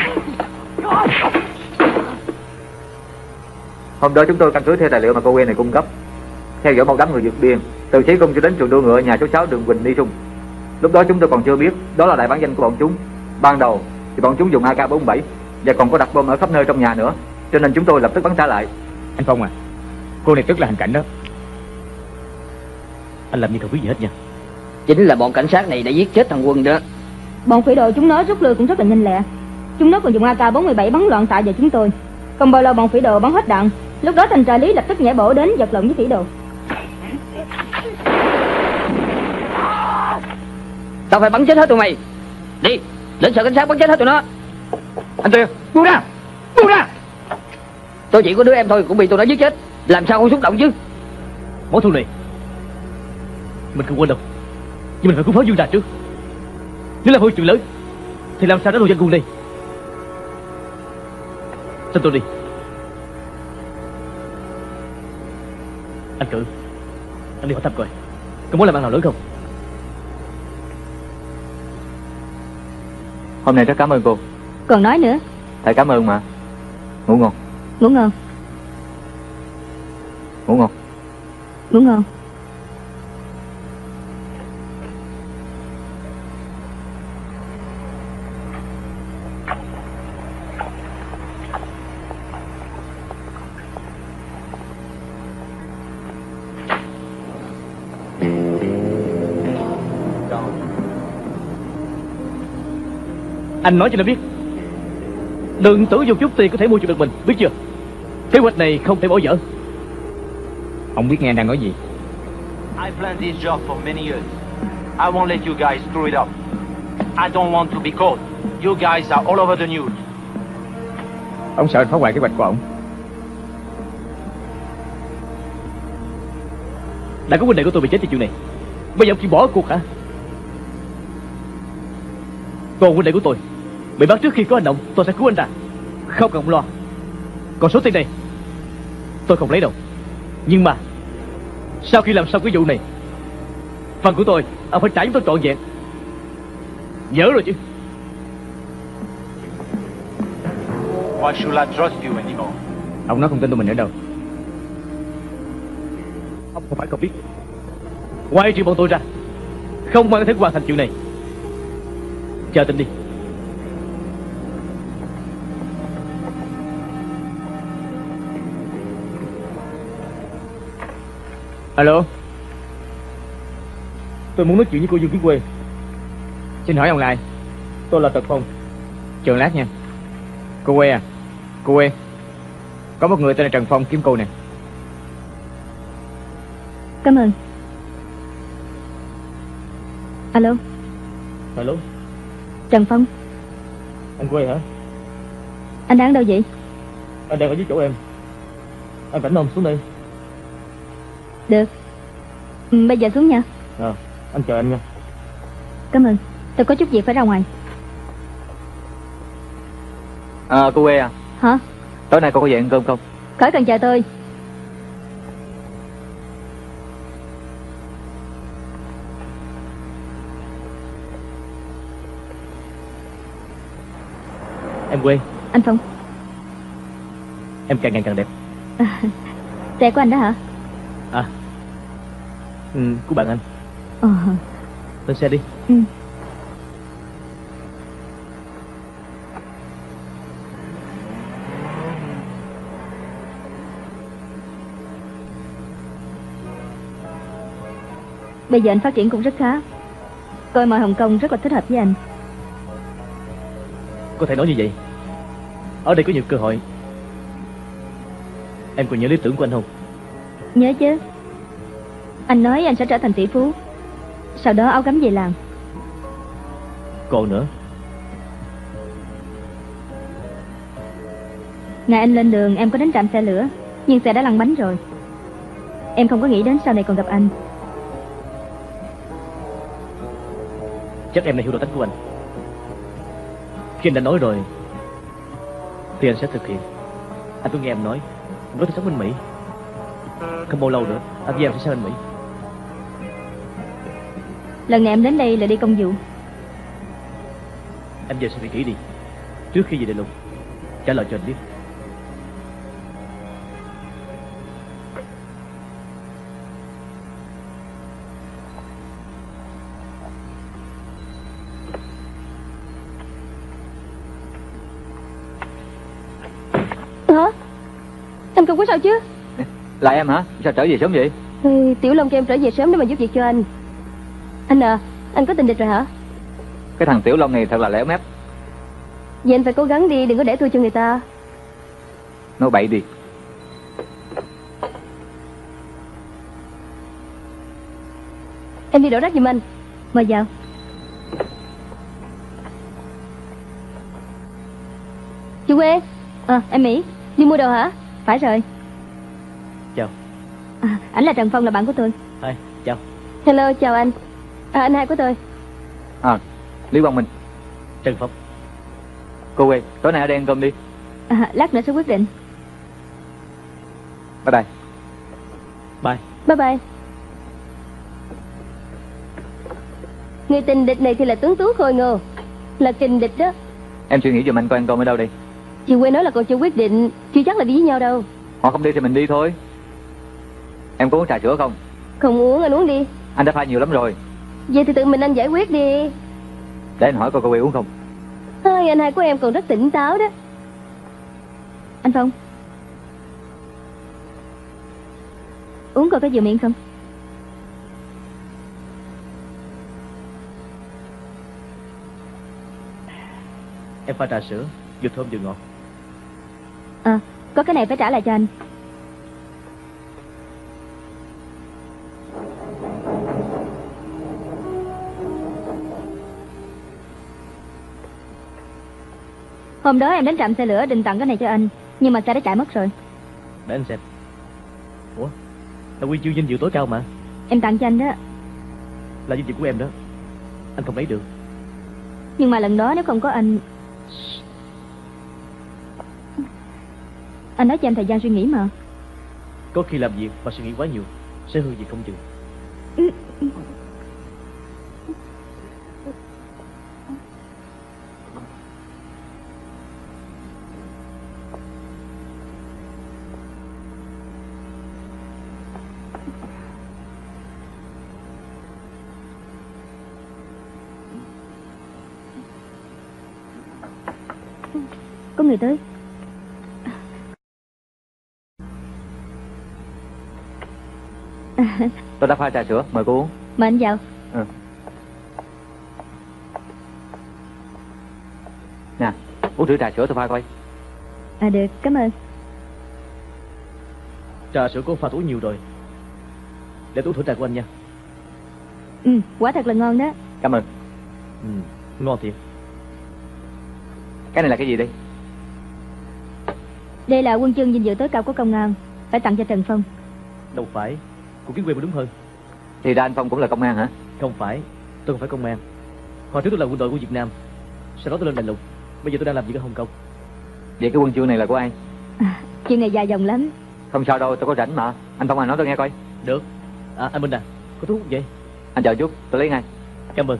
S4: Hôm đó chúng tôi căn cứ theo tài liệu mà cô Quyên này cung cấp, theo dõi một đám người vượt biên từ Chí Cung cho đến trường đua ngựa nhà số sáu đường Quỳnh Ni Trung. Lúc đó chúng tôi còn chưa biết đó là đại bản danh của bọn chúng. Ban đầu thì bọn chúng dùng A K bốn bảy và còn có đặt bom ở khắp nơi trong nhà nữa, cho nên chúng tôi lập tức bắn trả lại.
S3: Anh Phong à, cô này tức là hành cảnh đó. Anh làm như không biết gì hết nha.
S2: Chính là bọn cảnh sát này đã giết chết thằng Quân đó.
S1: Bọn phỉ đồ chúng nó rút lui cũng rất là nhanh lẹ. Chúng nó còn dùng A K bốn bảy bắn loạn xạ vào chúng tôi. Không bao lâu bọn phỉ đồ bắn hết đạn. Lúc đó thanh tra lý lập tức nhảy bổ đến vật lộn với phỉ đồ.
S2: Tao phải bắn chết hết tụi mày. Đi, đến sở cảnh sát bắn chết hết tụi nó. Anh Tuyên, buông ra, buông ra. Tôi chỉ có đứa em thôi cũng bị tụi nó giết chết, làm sao không xúc động chứ?
S3: Món thù này mình không quên đâu, nhưng mình phải cứu pháo Dương ra trước. Nếu là hội chuyện lớn thì làm sao đánh đồ dân quân đây? Xin tôi đi. Anh Cự, anh đi hỏi thăm coi có muốn làm ăn nào lớn không?
S4: Hôm nay rất cảm ơn cô.
S1: Còn nói nữa.
S4: Thầy cảm ơn mà. Ngủ ngon.
S1: Ngủ ngon.
S4: Ngủ ngon.
S1: Ngủ ngon.
S3: Anh nói cho nó biết, đừng tưởng dùng chút tiền có thể mua chuộc được mình, biết chưa? Kế hoạch này không thể bỏ dở. Ông biết nghe anh đang nói gì?
S7: I planned this job for many years. I won't let you guys screw it up. I don't want to be caught. You guys are all over the news.
S3: Ông sợ anh phá hoại kế hoạch của ông. Đã có huynh đệ của tôi bị chết trong chuyện này, bây giờ ông chỉ bỏ cuộc hả? Còn huynh đệ của tôi bị bắt trước khi có hành động, tôi sẽ cứu anh ta. Không cần ông lo. Còn số tiền này tôi không lấy đâu, nhưng mà sau khi làm xong cái vụ này, phần của tôi ông phải trả chúng tôi trọn vẹn. Nhớ rồi chứ?
S7: Why should I trust you anymore?
S3: Ông nói không tin tụi mình nữa đâu. Ông không phải không biết, ngoài trừ bọn tôi ra không ai có thể hoàn thành chuyện này. Chờ tin đi. Alo. Tôi muốn nói chuyện với cô Dương Kiến Quê. Xin hỏi ông là ai? Tôi là Trần Phong. Chờ lát nha. Cô Quê à? Cô Quê, có một người tên là Trần Phong kiếm cô nè.
S1: Cảm ơn. Alo.
S3: Alo.
S1: Trần Phong.
S3: Anh Quê hả?
S1: Anh đang ở đâu vậy?
S3: Anh đang ở dưới chỗ em. Anh rảnh không, xuống đây.
S1: Được. Ừ, bây giờ xuống nha.
S3: À, anh chờ anh nha.
S1: Cảm ơn. Tôi có chút việc phải ra ngoài.
S4: À, cô Quê à?
S1: Hả?
S4: Tối nay cô có về ăn cơm không?
S1: Khỏi cần chờ tôi.
S3: Em Quê.
S1: Anh Phong.
S3: Em càng ngày càng đẹp.
S1: À, xe của anh đó hả?
S3: À, ừ, của bạn anh.
S1: Ờ.
S3: Lên xe đi.
S1: Ừ. Bây giờ anh phát triển cũng rất khá. Coi mọi Hồng Kông rất là thích hợp với anh.
S3: Có thể nói như vậy. Ở đây có nhiều cơ hội. Em còn nhớ lý tưởng của anh không?
S1: Nhớ chứ. Anh nói anh sẽ trở thành tỷ phú, sau đó áo gấm về làng.
S3: Còn nữa.
S1: Ngày anh lên đường em có đến trạm xe lửa, nhưng xe đã lăn bánh rồi. Em không có nghĩ đến sau này còn gặp anh.
S3: Chắc em đã hiểu được tính của anh. Khi anh đã nói rồi thì anh sẽ thực hiện. Anh có nghe em nói anh có thể sống bên Mỹ. Không bao lâu nữa anh với em sẽ sang bên Mỹ.
S1: Lần này em đến đây là đi công vụ.
S3: Em giờ suy nghĩ kỹ đi trước khi về đại lục. Trả lời cho anh biết.
S5: Hả? Em không có sao chứ?
S4: Là em hả? Sao trở về sớm vậy?
S5: Ừ, Tiểu Long kêu em trở về sớm để mà giúp việc cho anh. Anh à, anh có tình địch rồi hả?
S4: Cái thằng Tiểu Long này thật là lẻo mép.
S5: Vậy anh phải cố gắng đi, đừng có để thua cho người ta.
S4: Nói bậy đi.
S5: Em đi đổ rác giùm anh.
S1: Mời vào.
S5: Chị Quê.
S1: À, em Mỹ.
S5: Đi mua đồ hả?
S1: Phải rồi.
S3: Chào.
S1: À, ảnh là Trần Phong, là bạn của tôi.
S3: Hai, chào.
S5: Hello, chào anh. À, anh hai của tôi.
S4: À, Lý Quang Minh.
S3: Trần Phong.
S4: Cô Quê, tối nay ở đây ăn cơm đi.
S1: À, lát nữa sẽ quyết định.
S4: Bye bye.
S3: Bye.
S5: Bye bye. Người tình địch này thì là tuấn tú khôi ngô, là kình địch đó.
S4: Em suy nghĩ giùm anh coi ăn cơm ở đâu đi.
S5: Chị Quê nói là còn chưa quyết định, chưa chắc là đi với nhau đâu.
S4: Họ không đi thì mình đi thôi. Em có uống trà sữa không?
S5: Không uống, anh uống đi.
S4: Anh đã pha nhiều lắm rồi.
S5: Vậy thì tự mình anh giải quyết đi.
S4: Để anh hỏi coi cô Quê uống không.
S5: Hai anh hai của em còn rất tỉnh táo đó.
S1: Anh Phong, uống coi có vừa miệng không?
S3: Em pha trà sữa vừa thơm vừa ngọt.
S1: À, có cái này phải trả lại cho anh. Hôm đó em đến trạm xe lửa định tặng cái này cho anh, nhưng mà xe đã chạy mất rồi.
S3: Để anh xem. Ủa, là huy chương danh dự tối cao mà.
S1: Em tặng cho anh đó.
S3: Là danh dự của em đó. Anh không lấy được.
S1: Nhưng mà lần đó nếu không có anh... Anh nói cho em thời gian suy nghĩ mà.
S3: Có khi làm việc và suy nghĩ quá nhiều sẽ hư việc không chừng.
S1: Có người tới.
S4: Tôi đã pha trà sữa, mời cô uống.
S1: Mời anh vào.
S4: Ừ. Nè, uống thử trà sữa tôi pha coi.
S1: À được, cảm ơn.
S3: Trà sữa cô pha uống nhiều rồi. Để tôi thử trà của anh nha.
S1: Ừ, quả thật là ngon đó.
S4: Cảm ơn.
S3: Ừ, ngon thiệt.
S4: Cái này là cái gì đây?
S1: Đây là huân chương vinh dự tối cao của công an, phải tặng cho Trần Phong.
S3: Đâu phải, cô Kiến Quê mới đúng hơn.
S4: Thì ra anh Phong cũng là công an hả?
S3: Không phải, tôi không phải công an. Hồi trước tôi là quân đội của Việt Nam, sau đó tôi lên đại lục. Bây giờ tôi đang làm việc ở Hồng Kông.
S4: Vậy cái huân chương này là của ai?
S1: À, chuyện này dài dòng lắm.
S4: Không sao đâu, tôi có rảnh mà. Anh Phong à, nói tôi nghe coi.
S3: Được. À, anh Minh à, có thuốc vậy?
S4: Anh chờ chút, tôi lấy ngay.
S3: Cảm ơn.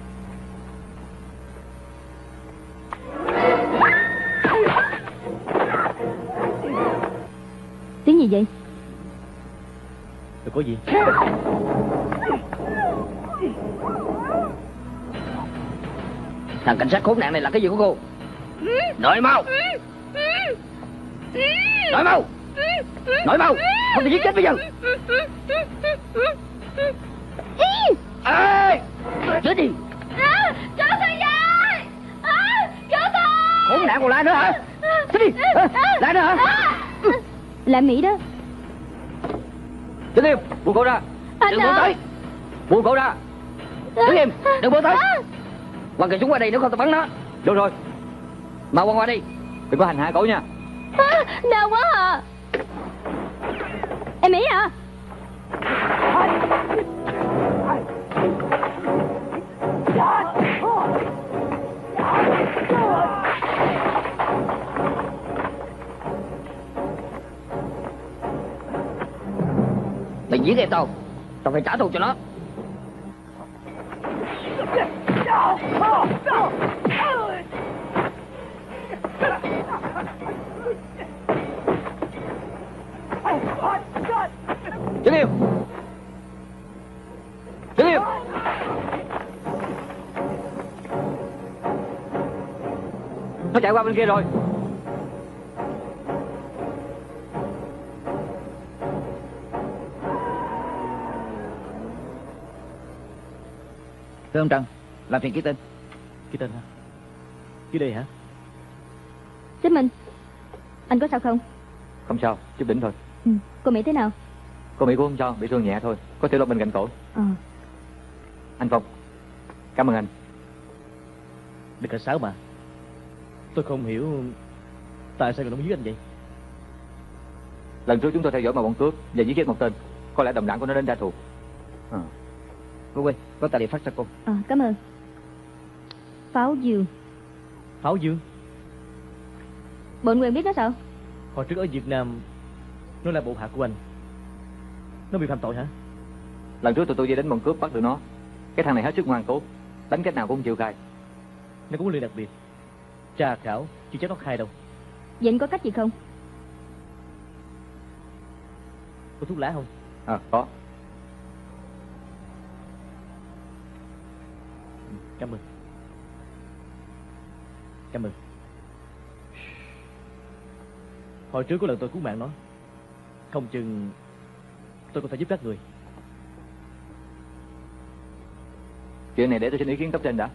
S1: Tiếng gì vậy?
S3: Được có gì?
S2: Thằng cảnh sát khốn nạn này là cái gì của cô? Nói mau! Nói mau! Nói mau! Không thể giết chết bây giờ! Ê! Chết đi!
S5: Cứu tôi với! Cứu tôi!
S2: Khốn nạn còn la nữa hả? Chết đi! La nữa hả?
S1: Là Mỹ đó.
S2: Đứng im! Buông cô ra!
S5: Anh
S2: Đừng buông
S5: ơi!
S2: tới! Buông cô ra! Đứng im! Đừng buông tới! Quăng cây súng qua đây nếu không tôi bắn nó.
S4: Được rồi,
S2: Mau quăng qua đi!
S4: đừng có hành hạ cổ nha.
S5: À, đau quá à!
S1: Em Mỹ à?
S2: Mày giết em tao, tao phải trả thù cho nó. Đứng im! Đứng im!
S4: Nó chạy qua bên kia rồi.
S2: Thưa ông Trần, làm phiền ký tên.
S3: Ký tên hả? Ký đây hả?
S1: Sếp Minh, anh có sao không?
S4: Không sao, chút đỉnh thôi.
S1: Ừ. Cô Mỹ thế nào?
S4: Cô Mỹ cũng không sao, bị thương nhẹ thôi. Có tiểu độc bên cạnh cổ.
S1: Ờ.
S4: Anh Phong, cảm ơn anh.
S3: Đừng cảnh sát mà. Tôi không hiểu tại sao người nó giết anh vậy.
S4: Lần trước chúng tôi theo dõi một bọn cướp và giết chết một tên. Có lẽ đồng đảng của nó đến trả thù. À.
S2: Cô quên, có tài liệu phát cho cô.
S1: À, cảm ơn. Pháo Dương.
S3: Pháo Dương?
S1: Bộ anh Quyền biết nó sao?
S3: Hồi trước ở Việt Nam nó là bộ hạ của anh. Nó bị phạm tội hả?
S4: Lần trước tụi tôi đi đến bọn cướp bắt được nó. Cái thằng này hết sức ngoan cố, đánh cách nào cũng không chịu khai.
S3: Nó có huấn luyện đặc biệt. Tra khảo chưa chắc nó khai đâu.
S1: Vậy anh có cách gì không?
S3: Có thuốc lá không?
S4: À, có.
S3: Cảm ơn. Cảm ơn. Hồi trước có lần tôi cứu mạng nó. Không chừng tôi có thể giúp các người.
S4: Chuyện này để tôi xin ý kiến cấp trên đã.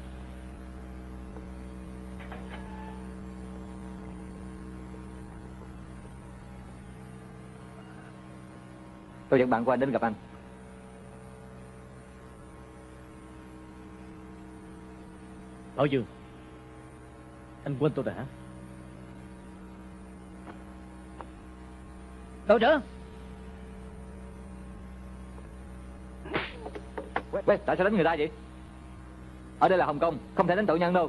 S4: Tôi dẫn bạn của anh đến gặp anh.
S3: Bảo Dương, anh quên tôi rồi hả?
S2: Đội trưởng!
S4: Quét, quét, tại sao đánh người ta vậy? Ở đây là Hồng Kông, không thể đánh tội nhân đâu.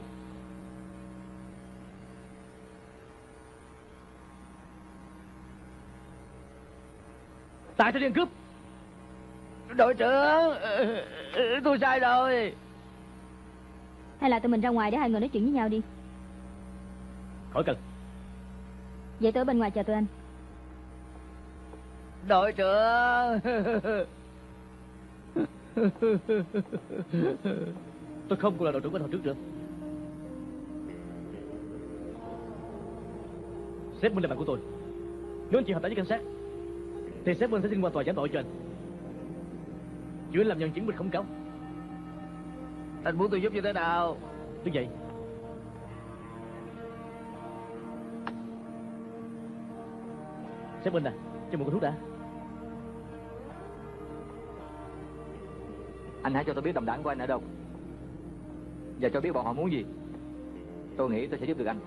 S3: Tại sao đi ăn cướp?
S2: Đội trưởng! Tôi sai rồi!
S1: Hay là tụi mình ra ngoài để hai người nói chuyện với nhau đi.
S3: Khỏi cần.
S1: Vậy tôi ở bên ngoài chờ tụi anh.
S2: Đội trưởng!
S3: Tôi không còn là đội trưởng của anh hồi trước nữa. Sếp Minh là bạn của tôi. Nếu anh chịu hợp tác với cảnh sát thì sếp Minh sẽ xin qua tòa giảng tội cho anh. Chuyện anh làm nhân chứng minh không cáo.
S2: Anh muốn tôi giúp như thế nào?
S3: Đứng dậy. Sếp Minh à, cho một cái thuốc đã.
S4: Anh hãy cho tôi biết đồng đảng của anh ở đâu, và cho biết bọn họ muốn gì. Tôi nghĩ tôi sẽ giúp được anh.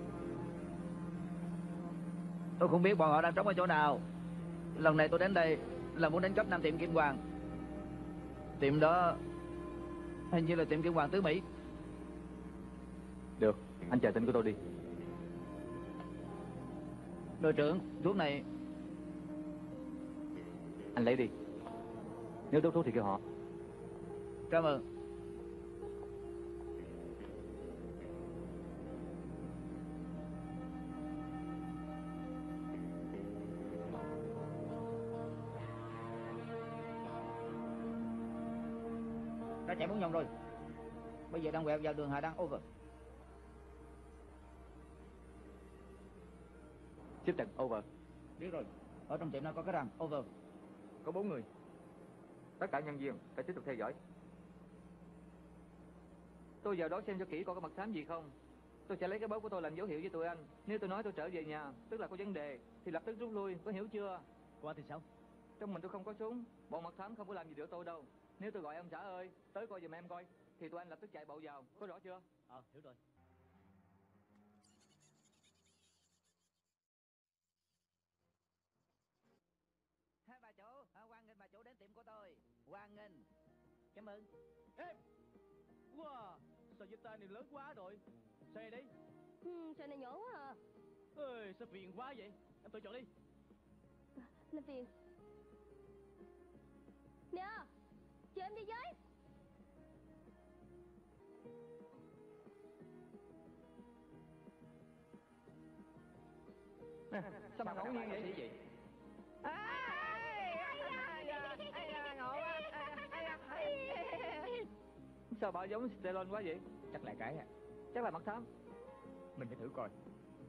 S2: Tôi không biết bọn họ đang trống ở chỗ nào. Lần này tôi đến đây là muốn đánh cắp năm tiệm kim hoàng. Tiệm đó hình như là tiệm kim hoàng tứ Mỹ.
S4: Được, anh chờ tin của tôi đi.
S2: Đội trưởng, thuốc này
S4: Anh lấy đi. Nếu đốt thuốc thì kêu họ.
S2: cảm ơn. Đã chạy bốn vòng rồi. Bây giờ đang quẹo vào đường Hà Đăng. Over.
S4: Tiếp trận. Over.
S2: Biết rồi. Ở trong tiệm nó có cái răng. Over.
S4: Có bốn người. Tất cả nhân viên phải tiếp tục theo dõi. Tôi vào đó xem cho kỹ coi có mật thám gì không. Tôi sẽ lấy cái bóp của tôi làm dấu hiệu với tụi anh. Nếu tôi nói tôi trở về nhà, tức là có vấn đề, thì lập tức rút lui, có hiểu chưa?
S3: Qua thì sao?
S4: Trong mình tôi không có súng, bọn mật thám không có làm gì được tôi đâu. Nếu tôi gọi ông xã ơi, tới coi giùm em coi, thì tụi anh lập tức chạy bộ vào, có rõ chưa?
S3: Ờ, hiểu rồi.
S2: Hai bà chủ, à, hoan nghênh bà chủ đến tiệm của tôi. Hoan nghênh. Cảm ơn.
S3: Ê! Wow, sao cái tay này lớn quá rồi. Xe đi.
S5: Ừ, xe này nhỏ quá à.
S3: Ê, sao phiền quá vậy? Em tự chọn đi.
S5: Làm phiền. Nè, chờ em đi với.
S4: Sao mà ngẫu nhiên vậy? Gì? Sao bà giống Stallone quá vậy?
S8: Chắc là cái ạ.
S4: Chắc là mật thám.
S8: Mình phải thử coi.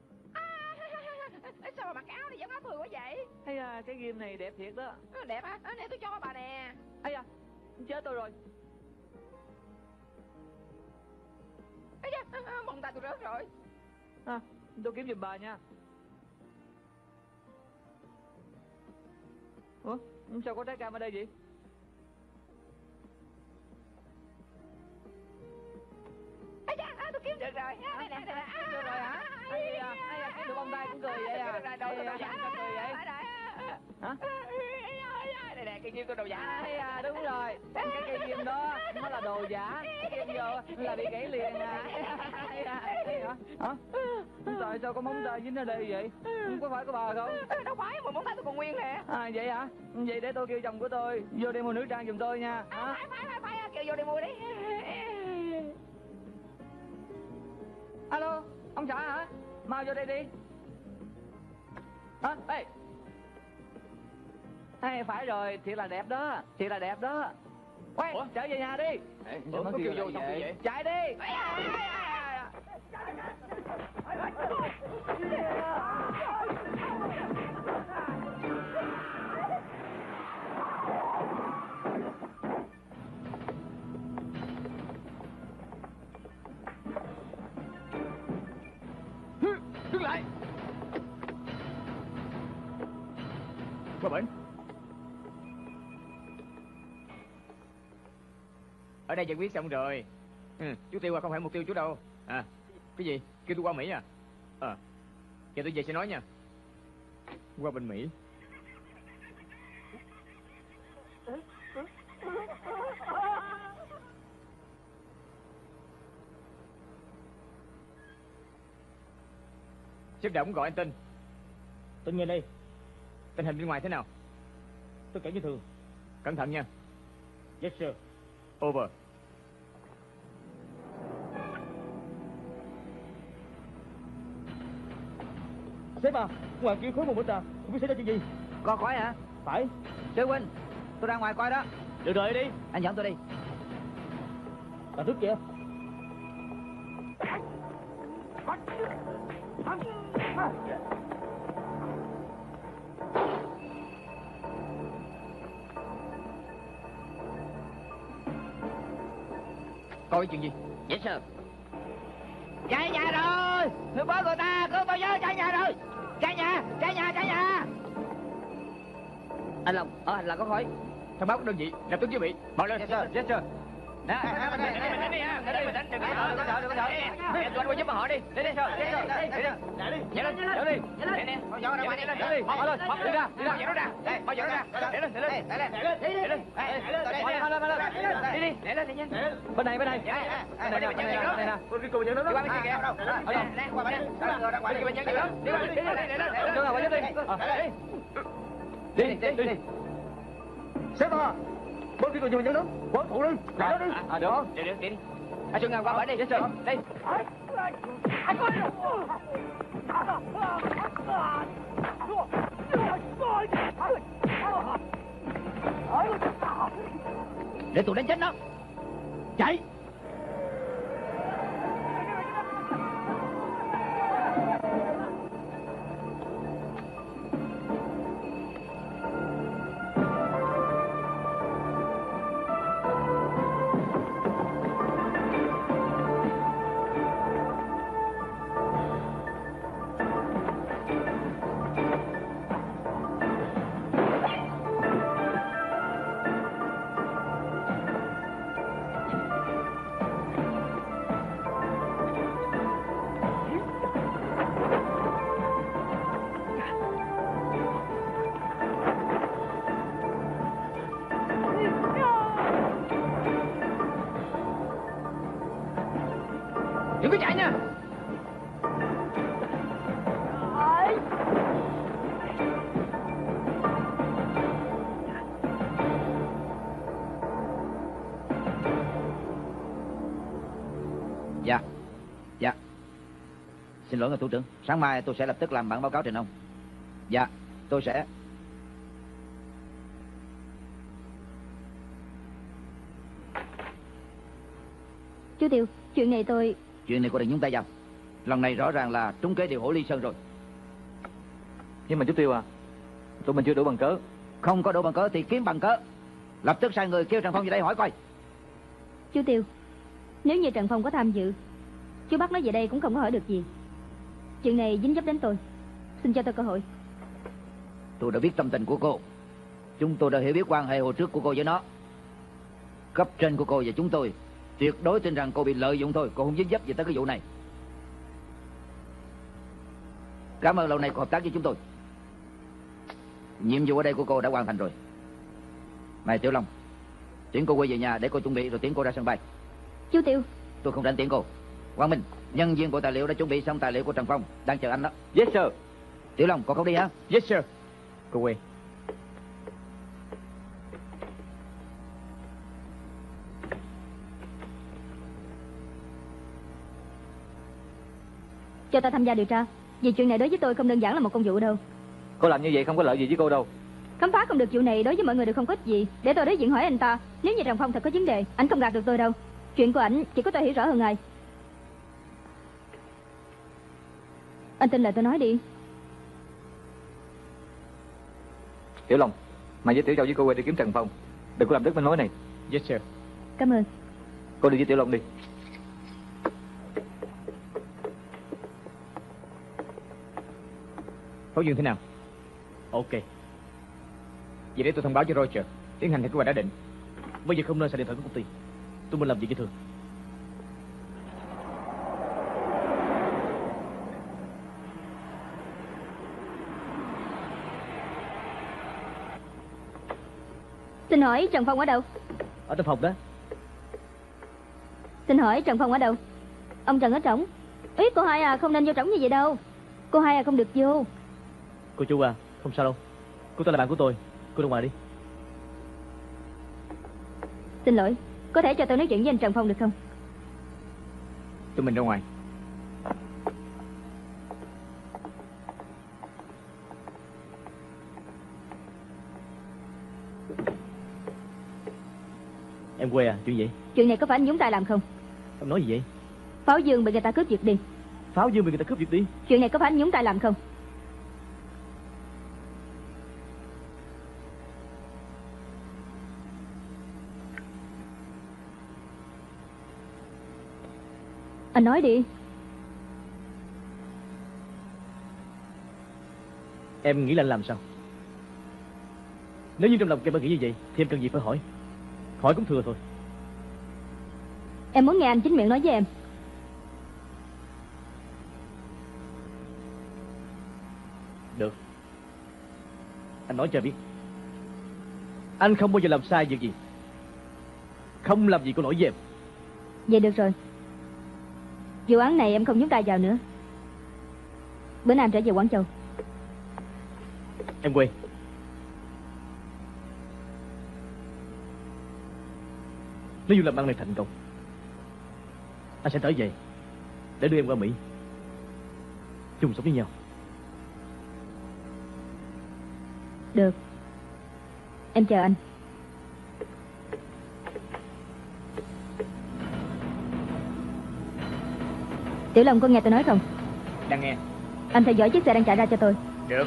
S9: Sao mà mặc cái áo này giống áo thường quá vậy?
S4: Hay à, cái ghim này đẹp thiệt đó.
S9: Nó đẹp hả? Ở đây tôi cho bà nè.
S4: Ây da, chết tôi rồi.
S9: Ây da, mông tay tôi rớt rồi.
S4: À, tôi kiếm giùm bà nha. Ủa, sao có trái cam ở đây vậy?
S9: Ây da, à, tôi kiếm được rồi. À, đây nè, đây nè.
S4: Kiếm được rồi hả? Hay à, hay à, kiếm được bông tai cũng cười vậy à?
S9: Được rồi, đồ, đồ, đồ giả.
S4: Sao cười vậy? Hả?
S9: Đây nè, cây kim tôi đồ giả.
S4: Hay à, đúng rồi. Cái cây kim đó, nó là đồ giả. Kim vô là bị gãy liền à. Hay à, hay hả? Hả? Tại sao có móng tay dính ở đây vậy? Có phải của bà không?
S9: Đâu phải, một móng tay tôi còn nguyên nè.
S4: À, vậy hả? Vậy để tôi kêu chồng của tôi vô đi mua nữ trang giùm tôi nha.
S9: À, phải, phải, phải, phải, kêu vô đi mua đi.
S4: Alo, ông xã hả? Mau vô đây đi. Hả? Ê! Ê, phải rồi, thiệt là đẹp đó, thiệt là đẹp đó. Quay, trở về nhà đi.
S2: Ê,
S8: Ủa,
S2: nó
S8: có
S2: kêu
S8: kêu
S2: vô
S8: vô
S2: xong
S8: vậy?
S2: vậy?
S4: Chạy đi.
S8: Đứng lại. Qua bển. Ở đây giải quyết xong rồi. Ừ, chú Tiêu à, không phải mục tiêu chú đâu. À, cái gì? Kêu tôi qua Mỹ à? Ờ, giờ tôi về sẽ nói nha. Qua bên Mỹ. Sếp Động gọi anh Tinh.
S3: Tin nghe đây.
S8: Tình hình bên ngoài thế nào?
S3: Tất cả như thường.
S8: Cẩn thận nha.
S3: Yes sir.
S8: Over.
S3: Sếp à, ngoài kia khối một bữa ta, không biết xảy ra chuyện gì.
S2: Có khói hả?
S3: Phải.
S2: Sư huynh, tôi ra ngoài coi đó.
S3: Được rồi đi.
S2: Anh dẫn tôi đi.
S3: Bà thức kìa.
S8: Coi chuyện gì?
S2: Yes sir.
S9: Cháy nhà rồi. Thưa bố người ta, cứu tôi với, cháy nhà rồi. Cháy nhà, cháy nhà, cháy nhà.
S2: Anh Long, ở hành lang có khói.
S8: Thông báo các đơn vị, lập tức chuẩn bị. Mau lên.
S2: Yes sir, yes sir.
S8: Nè, mình đánh đi, mình đánh đi ha. Mình đánh, mình đánh, đừng có sợ, đừng có sợ, đừng có sợ. Em tụi anh qua giúp mà họ đi. Đi đi, đi đi, đi đi. Nhảy lên, nhảy đi. Nè nè, mau dọn ra ngoài đi lên. Đi, mau lên, đi ra, đi ra, dọn nó ra. Đây, mau dọn nó ra. Nhảy lên, nhảy lên, nhảy lên, nhảy lên, nhảy lên. Mau lên, mau lên, đi đi, nhảy lên đi nhanh. Bên này, bên này. Bên này, bên này, bên này nè. Đi cùng nhận đó. Đi qua bên kia kìa. Nè, qua bên đây. Ra ngoài đi, bên nhận đó. Đi qua, đi đi, nhảy lên. Cho ra ngoài giúp đi. Đi, đi, đi. Sếp à. Bớt cái người nhận đó, bớt thủ đi, chạy đó đi. À, được, đi đi, đi. Anh Xuân Ngân qua bển đi, đi. Đi.
S2: Để tụi đánh chết nó. Chạy.
S8: Đừng có chạy nha.
S2: Dạ. Dạ. Xin lỗi ngài thủ trưởng, sáng mai tôi sẽ lập tức làm bản báo cáo trình ông. Dạ, tôi sẽ.
S1: Chú Tiêu, chuyện này tôi...
S2: Chuyện này cô đừng nhúng tay vào. Lần này rõ ràng là trúng kế điều hổ Ly Sơn rồi.
S4: Nhưng mà chú Tiêu à, tụi mình chưa đủ bằng cớ.
S2: Không có đủ bằng cớ thì kiếm bằng cớ. Lập tức sai người kêu Trần Phong về đây hỏi coi.
S1: Chú Tiêu, nếu như Trần Phong có tham dự, chú bắt nó về đây cũng không có hỏi được gì. Chuyện này dính dấp đến tôi. Xin cho tôi cơ hội.
S2: Tôi đã biết tâm tình của cô. Chúng tôi đã hiểu biết quan hệ hồi trước của cô với nó. Cấp trên của cô và chúng tôi tuyệt đối tin rằng cô bị lợi dụng thôi, cô không dính dấp gì tới cái vụ này. Cảm ơn lâu nay cô hợp tác với chúng tôi. Nhiệm vụ ở đây của cô đã hoàn thành rồi. Này Tiểu Long, tiễn cô quay về nhà để cô chuẩn bị rồi tiễn cô ra sân bay.
S1: Chú Tiêu,
S2: tôi không rảnh tiễn cô. Quang Minh, nhân viên bộ tài liệu đã chuẩn bị xong tài liệu của Trần Phong, đang chờ anh đó.
S4: Yes sir.
S2: Tiểu Long, cô không đi hả?
S8: Yes sir. Cô quay.
S1: cho ta tham gia điều tra. Vì chuyện này đối với tôi không đơn giản là một công vụ đâu.
S4: Cô làm như vậy không có lợi gì với cô đâu.
S1: Khám phá không được vụ này đối với mọi người đều không có ích gì. Để tôi đối diện hỏi anh ta. Nếu như Trần Phong thật có vấn đề, anh không gạt được tôi đâu. Chuyện của ảnh chỉ có tôi hiểu rõ hơn ngài. Anh tin lời tôi nói đi.
S4: Tiểu Long, mày với Tiểu Châu với cô quay đi kiếm Trần Phong. Đừng có làm đứt manh mối này.
S8: Yes sir.
S1: Cảm ơn.
S4: Cô đi với Tiểu Long đi.
S8: Phó Dương thế nào?
S3: Ok.
S8: Vậy để tôi thông báo cho Roger tiến hành theo kế hoạch đã định.
S3: Bây giờ không nên xài điện thoại của công ty. Tôi muốn làm việc với thường.
S1: Xin hỏi Trần Phong ở đâu?
S3: Ở trong phòng đó.
S1: Xin hỏi Trần Phong ở đâu? Ông Trần ở trỏng. Ý cô hai à, không nên vô trỏng như vậy đâu. Cô hai à không được vô.
S3: Cô chú à, không sao đâu. Cô ta là bạn của tôi. Cô ra ngoài đi.
S1: Xin lỗi, có thể cho tôi nói chuyện với anh Trần Phong được không?
S8: Tụi mình ra ngoài.
S3: Em quê à, chuyện gì?
S1: Chuyện này có phải anh Dũng Tài làm không?
S3: Em nói gì vậy?
S1: Pháo Dương bị người ta cướp giật đi.
S3: Pháo Dương bị người ta cướp việc đi.
S1: Chuyện này có phải anh nhúng tay làm không? Anh nói đi.
S3: Em nghĩ là anh làm sao? Nếu như trong lòng em đã nghĩ như vậy thì em cần gì phải hỏi. Hỏi cũng thừa thôi.
S1: Em muốn nghe anh chính miệng nói với em.
S3: Được. Anh nói cho em biết. Anh không bao giờ làm sai việc gì. Không làm gì có lỗi với em.
S1: Vậy được rồi. Vụ án này em không nhúng tay vào nữa. Bữa nay em trở về Quảng Châu.
S3: Em quên. Nếu như làm ăn này thành công, anh sẽ trở về để đưa em qua Mỹ, chung sống với nhau.
S1: Được. Em chờ anh. Tiểu Long có nghe tôi nói không?
S3: Đang nghe.
S1: Anh theo dõi chiếc xe đang chạy ra cho tôi.
S3: Được.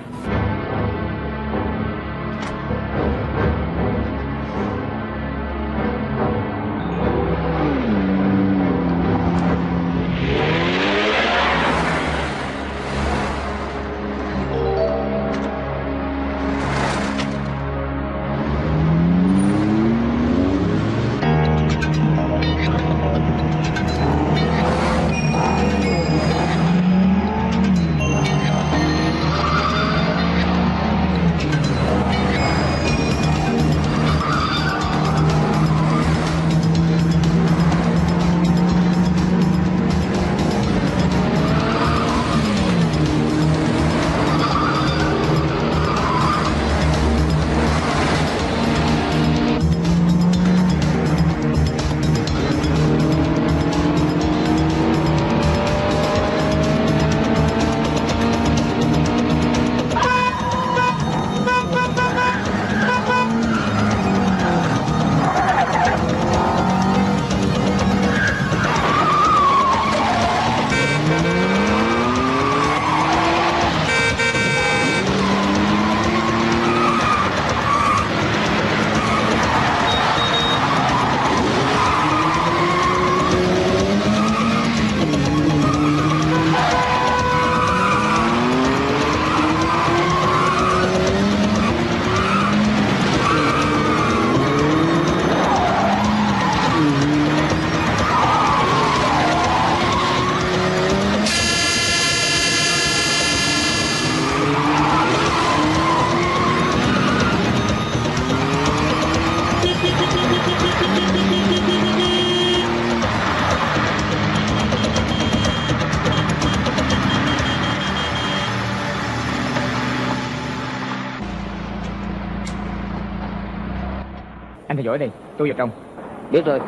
S8: Anh theo dõi đây, tôi vào trong.
S2: Biết rồi.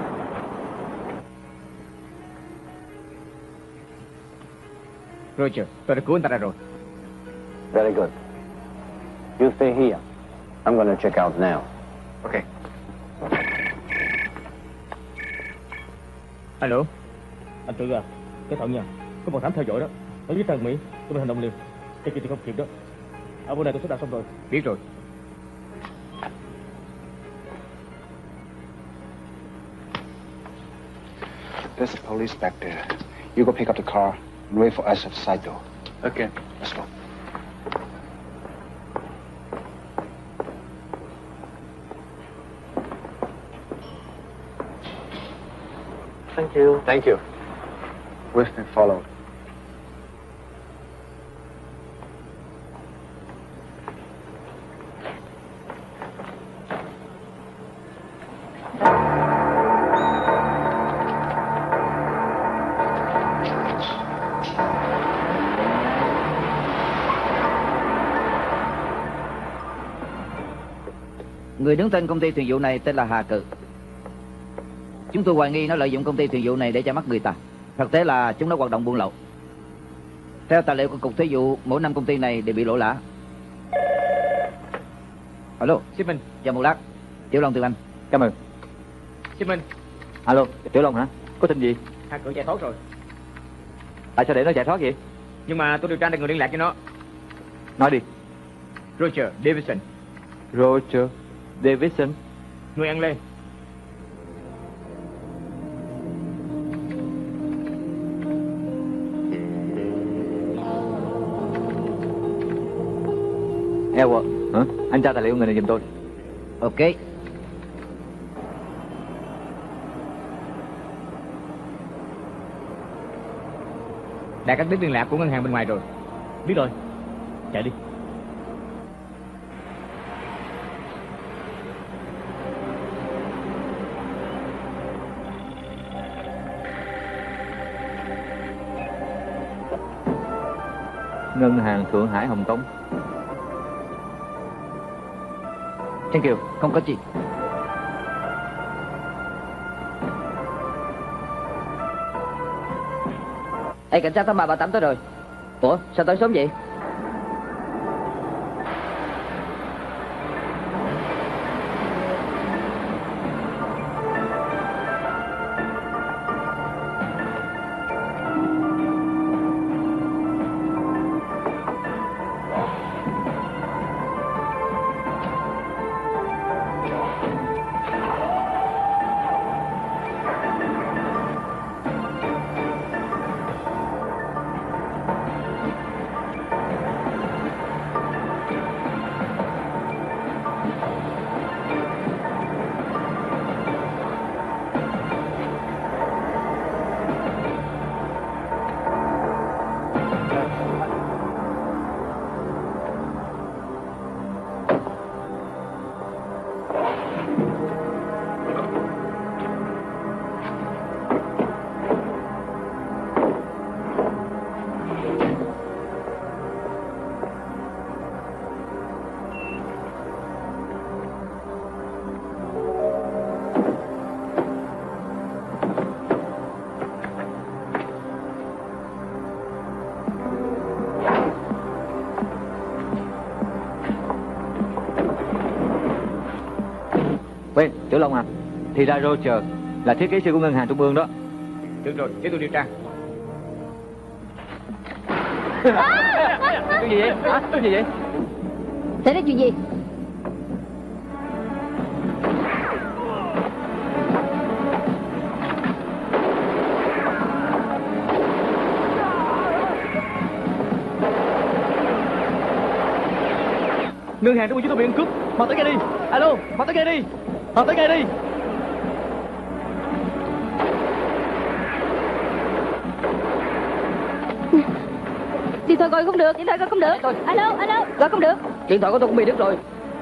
S8: Roger, tôi đã cứu anh ta ra rồi.
S6: Very good. You stay here. I'm going to check out now.
S8: Okay. Alo.
S3: Anh tự à, cái thận nha. Có một thám theo dõi đó. Ở dưới tầng Mỹ, tôi phải hành động liền. Cái kia thì không kịp đó. Ở bên này tôi sắp đặt xong rồi.
S8: Biết rồi.
S10: There's a police back there. You go pick up the car and wait for us at the side door.
S6: Okay.
S10: Let's go.
S6: Thank you. Thank you.
S10: We've been followed.
S2: Người đứng tên công ty thuyền vụ này tên là Hà Cự. Chúng tôi hoài nghi nó lợi dụng công ty thuyền vụ này để che mắt người ta. Thực tế là chúng nó hoạt động buôn lậu. Theo tài liệu của cục thuế vụ, mỗi năm công ty này đều bị lỗ lã. Alo,
S8: Ship Minh.
S2: chờ một lát. Tiểu Long tìm anh.
S4: Cảm ơn.
S8: Ship Minh.
S4: Alo, Tiểu Long hả? Có tin gì?
S8: Hà Cự chạy thoát rồi.
S4: Tại sao để nó chạy thoát vậy?
S8: Nhưng mà tôi điều tra được người liên lạc cho nó.
S4: Nói đi.
S8: Roger Davidson.
S4: Roger Davidson.
S8: Người ăn lê.
S4: Edward, hả? Anh tra tài liệu người này giùm tôi.
S2: Ok.
S8: Đã cắt đứt liên lạc của ngân hàng bên ngoài rồi.
S3: Biết rồi. Chạy đi.
S4: Ngân hàng Thượng Hải Hồng Kông.
S2: Thank you. Không có gì. Ê, cảnh sát tám ba ba tám tới rồi. Ủa, sao tới sớm vậy?
S4: Quên, Tiểu Long à, thì ra Roger là thiết kế sư của ngân hàng trung ương đó.
S8: Được rồi, để tôi điều tra.
S4: Cái gì vậy? Hả? Cái gì vậy?
S5: Xảy ra chuyện gì?
S3: Ngân hàng trung ương chúng tôi bị ăn cướp. Mau tới ngay đi. Alo, mau tới ngay đi. Mau tới ngay đi.
S5: Điện thoại gọi không được, điện thoại gọi không được. Alo, alo, gọi không được.
S2: Điện thoại của tôi cũng bị đứt rồi.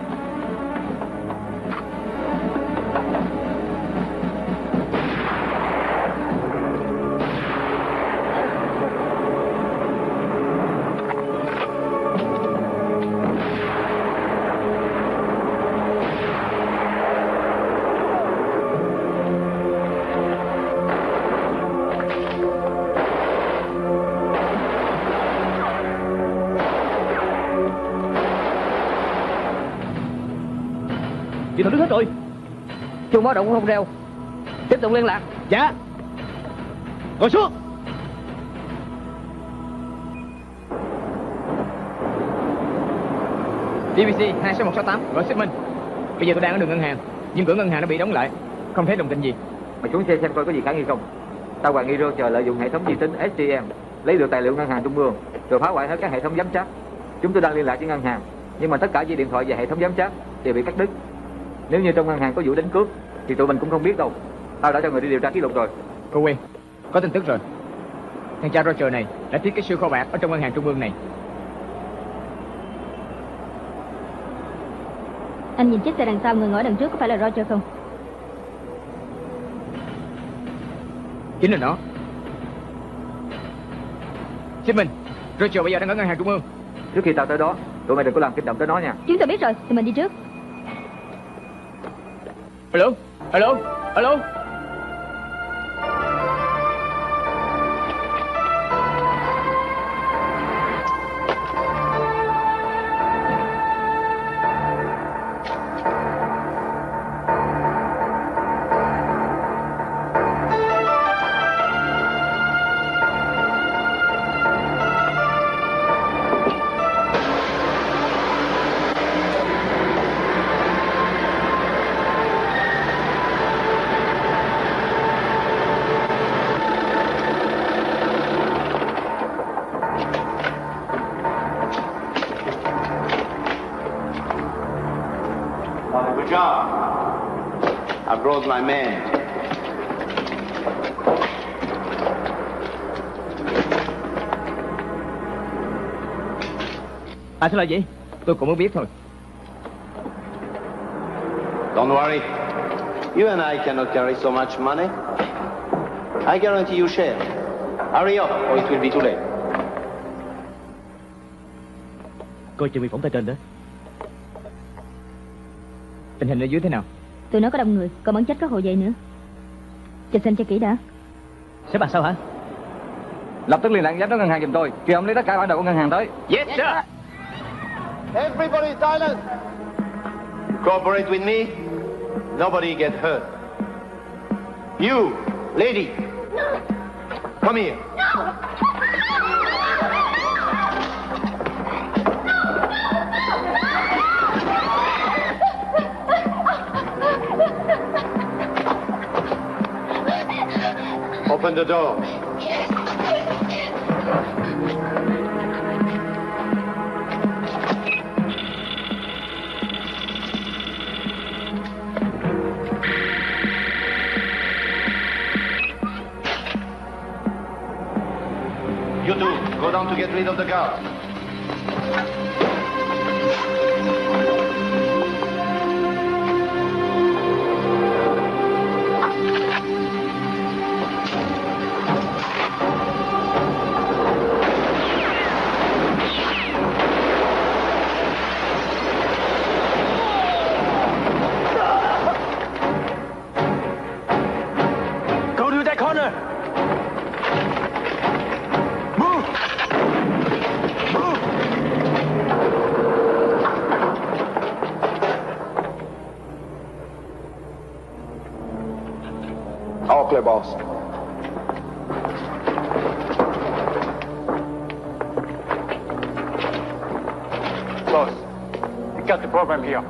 S3: Điện thoại đứt hết rồi.
S2: Chuông báo động cũng không reo. Tiếp tục liên lạc.
S3: Dạ. Ngồi xuống.
S8: đê bê xê hai sáu một sáu tám gọi Shipman. Bây giờ tôi đang ở đường ngân hàng, nhưng cửa ngân hàng nó bị đóng lại, không thấy đồng tình gì.
S4: Mày xuống xe xem coi có gì khả nghi không. Tao hoài nghi Roger lợi dụng hệ thống vi tính ét tê em lấy được tài liệu ngân hàng trung ương, rồi phá hoại hết các hệ thống giám sát. Chúng tôi đang liên lạc với ngân hàng, nhưng mà tất cả dây điện thoại và hệ thống giám sát đều bị cắt đứt. Nếu như trong ngân hàng có vụ đánh cướp thì tụi mình cũng không biết đâu. Tao đã cho người đi điều tra ký lục rồi.
S8: Cô Quyên, có tin tức rồi. Thằng cha Roger này đã thiết kế siêu kho bạc ở trong ngân hàng trung ương này.
S1: Anh nhìn chiếc xe đằng sau, người ngồi đằng trước có phải là Roger không?
S8: Chính là nó. Shipman, Roger bây giờ đang ở ngân hàng trung ương.
S4: Trước khi tao tới đó, tụi mày đừng có làm kích động tới nó nha.
S1: Chúng tôi biết rồi, thì mình đi trước.
S8: Alo, alo, alo.
S6: followed my man.
S3: À, sao lại vậy? Tôi cũng muốn biết thôi.
S6: Don't worry. You and I cannot carry so much money. I guarantee you share. Hurry up, or it will be too late.
S3: Coi chừng bị phỏng tay trên đó. Tình hình ở dưới thế nào?
S1: Tụi nó có đông người, còn bắn chết các hộ vệ nữa. Chụp xem cho kỹ đã.
S3: Sếp bà sao hả?
S4: Lập tức liên lạc giám đốc ngân hàng giùm tôi, kêu ông lấy tất cả bản đồ của ngân hàng tới.
S8: Yes, sir.
S6: Everybody silent. Cooperate with me. Nobody get hurt. You, lady. No. Come here. No. Open the door. You two, go down to get rid of the guards.
S10: All clear, boss.
S6: Boss, we got the problem here.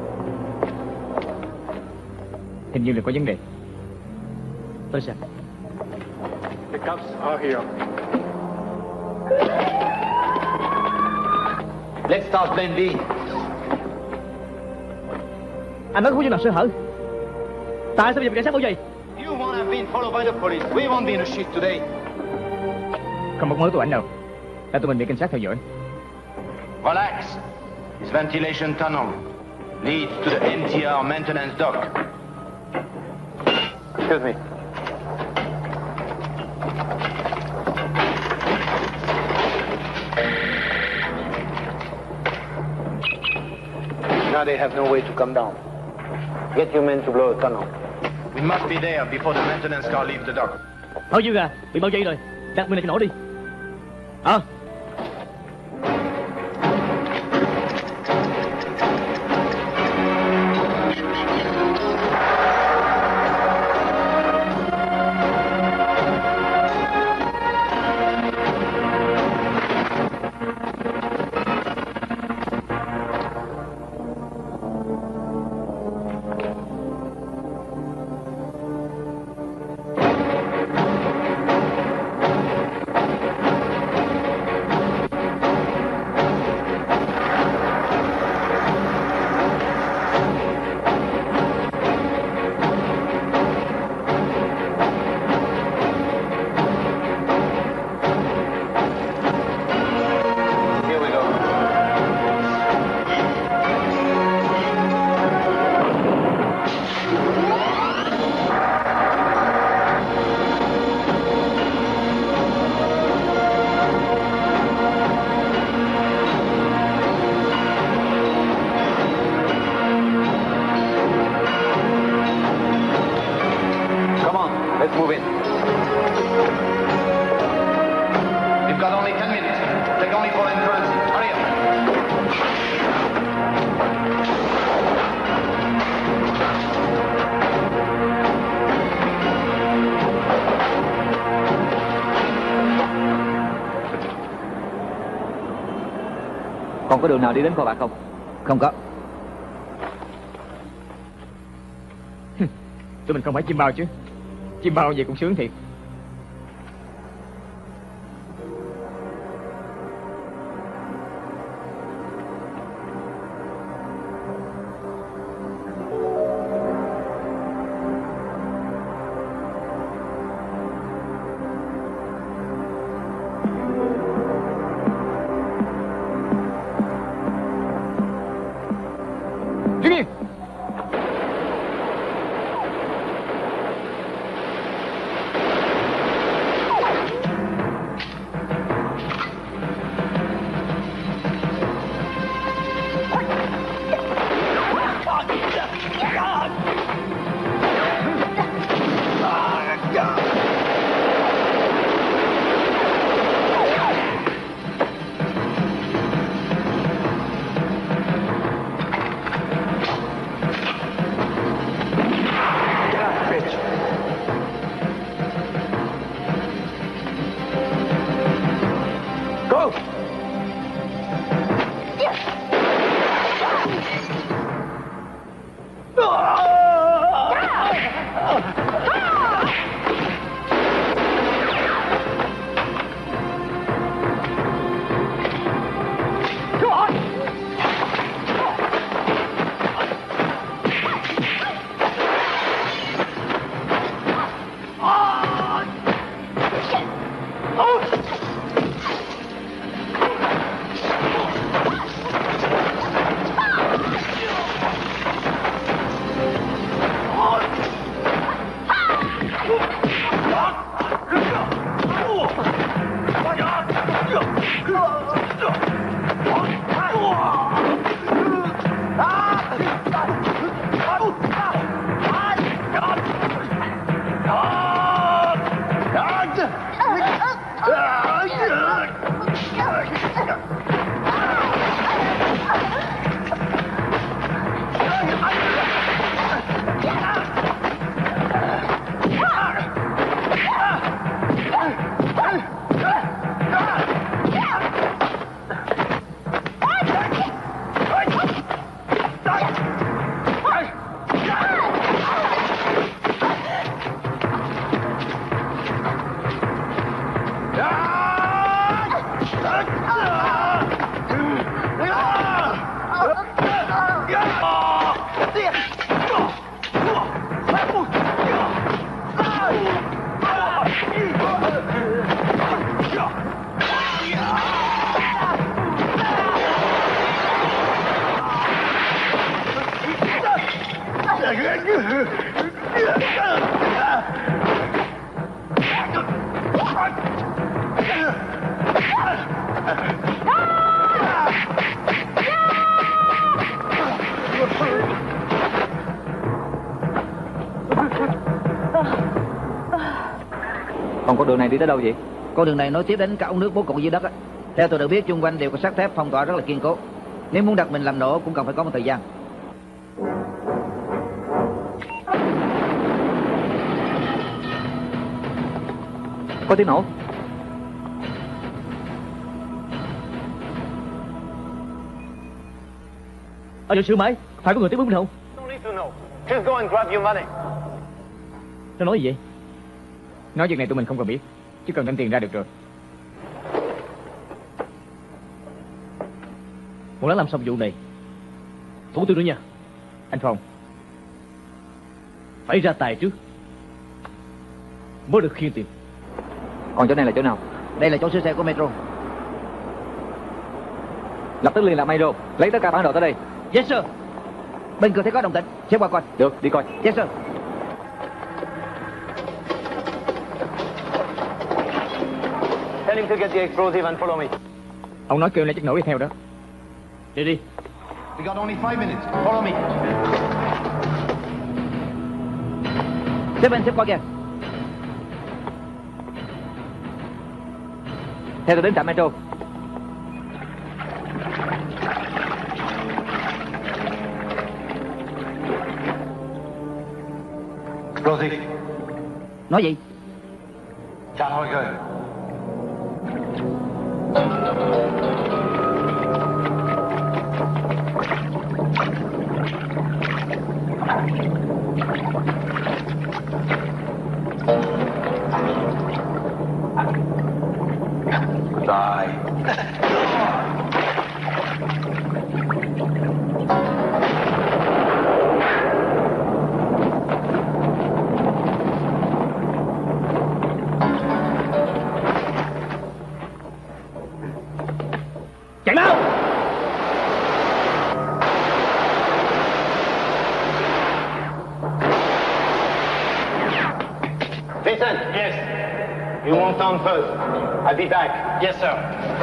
S3: Hình như là có vấn đề. Tôi xem.
S6: The cops are here. Let's start plan B.
S3: Anh nói không có chỗ nào sơ hở. Tại sao bây giờ cảnh sát bảo vệ?
S6: You won't have been followed by the police. We won't be in a shit today.
S3: Không một mối tụ ảnh nào. Là tụi mình bị cảnh sát theo dõi.
S6: Relax. This ventilation tunnel leads to the M T R maintenance dock. Excuse me. Now they have no way to come down. Get your men to blow the tunnel. We must be there before the maintenance car leaves the dock.
S3: Thôi Dương à, bị bao vây rồi. Đặt mình này cho nổ đi. À.
S6: Let's move in. You've got only ten minutes. Take only four entrance. Hurry up.
S4: Còn có đường nào đi đến kho bạc không?
S2: Không có.
S3: Tụi mình không phải chim bao chứ. Chim bao vậy cũng sướng thiệt.
S4: Còn con đường này đi tới đâu vậy?
S2: Con đường này nối tiếp đến cả ống nước bố cục dưới đất á. Theo tôi được biết, chung quanh đều có sắt thép phong tỏa rất là kiên cố. Nếu muốn đặt mình làm nổ cũng cần phải có một thời gian.
S4: Có tiếng nổ.
S3: Anh luật sư Mãi, phải có người tiếp ứng không?
S7: Just go and grab your money.
S3: Nó nói gì vậy?
S11: Nói việc này tụi mình không cần biết, chỉ cần đem tiền ra được rồi.
S3: Một lát làm xong vụ này thủ tôi nữa nha.
S11: Anh Phong,
S3: phải ra tài trước mới được khiêng tiền.
S4: Còn chỗ này là chỗ nào?
S2: Đây là chỗ sửa xe của Metro.
S4: Lập tức liên lạc Metro, lấy tất cả bản đồ tới đây.
S2: Yes sir. Bên cửa thấy có đồng tĩnh, xếp qua coi.
S4: Được, đi coi.
S2: Yes sir.
S7: Tell him to get the explosive and follow me.
S11: ông nói kêu lên chắc nổ đi theo đó.
S3: Đi đi.
S7: We got only five minutes. Follow me.
S2: Xếp bên, xếp qua kìa.
S4: Theo tôi đến trạm Metro.
S7: Explosive.
S2: Nói gì?
S7: Chào hỏi người. Die.
S3: Chạy mau!
S7: Vincent. Yes. You won't down first. I'll be back. Yes, sir.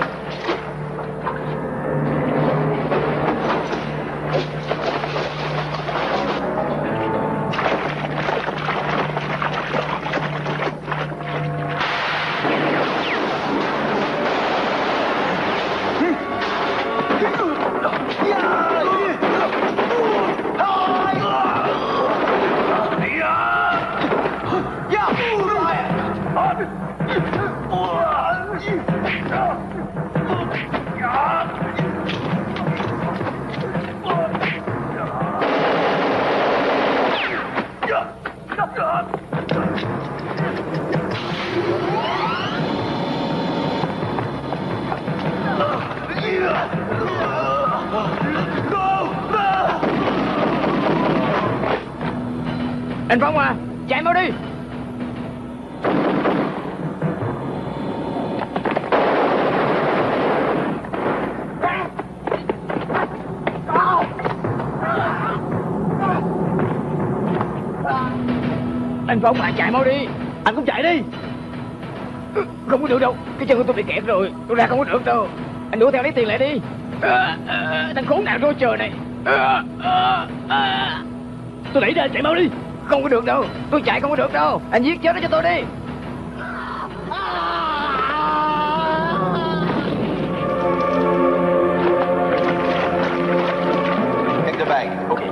S11: Anh Phong à, chạy mau đi. Anh Phong à, chạy mau đi.
S3: Anh cũng chạy đi.
S11: Không có được đâu, cái chân của tôi bị kẹt rồi, tôi ra không có được đâu. Anh đuổi theo lấy tiền lại đi. à, à, Thằng khốn nạn Roger này. à, à, à.
S3: Tôi đẩy ra, chạy mau đi.
S11: Không có được đâu, tôi chạy không có được đâu. Anh giết chết nó cho tôi đi.
S7: Take the bag. Okay.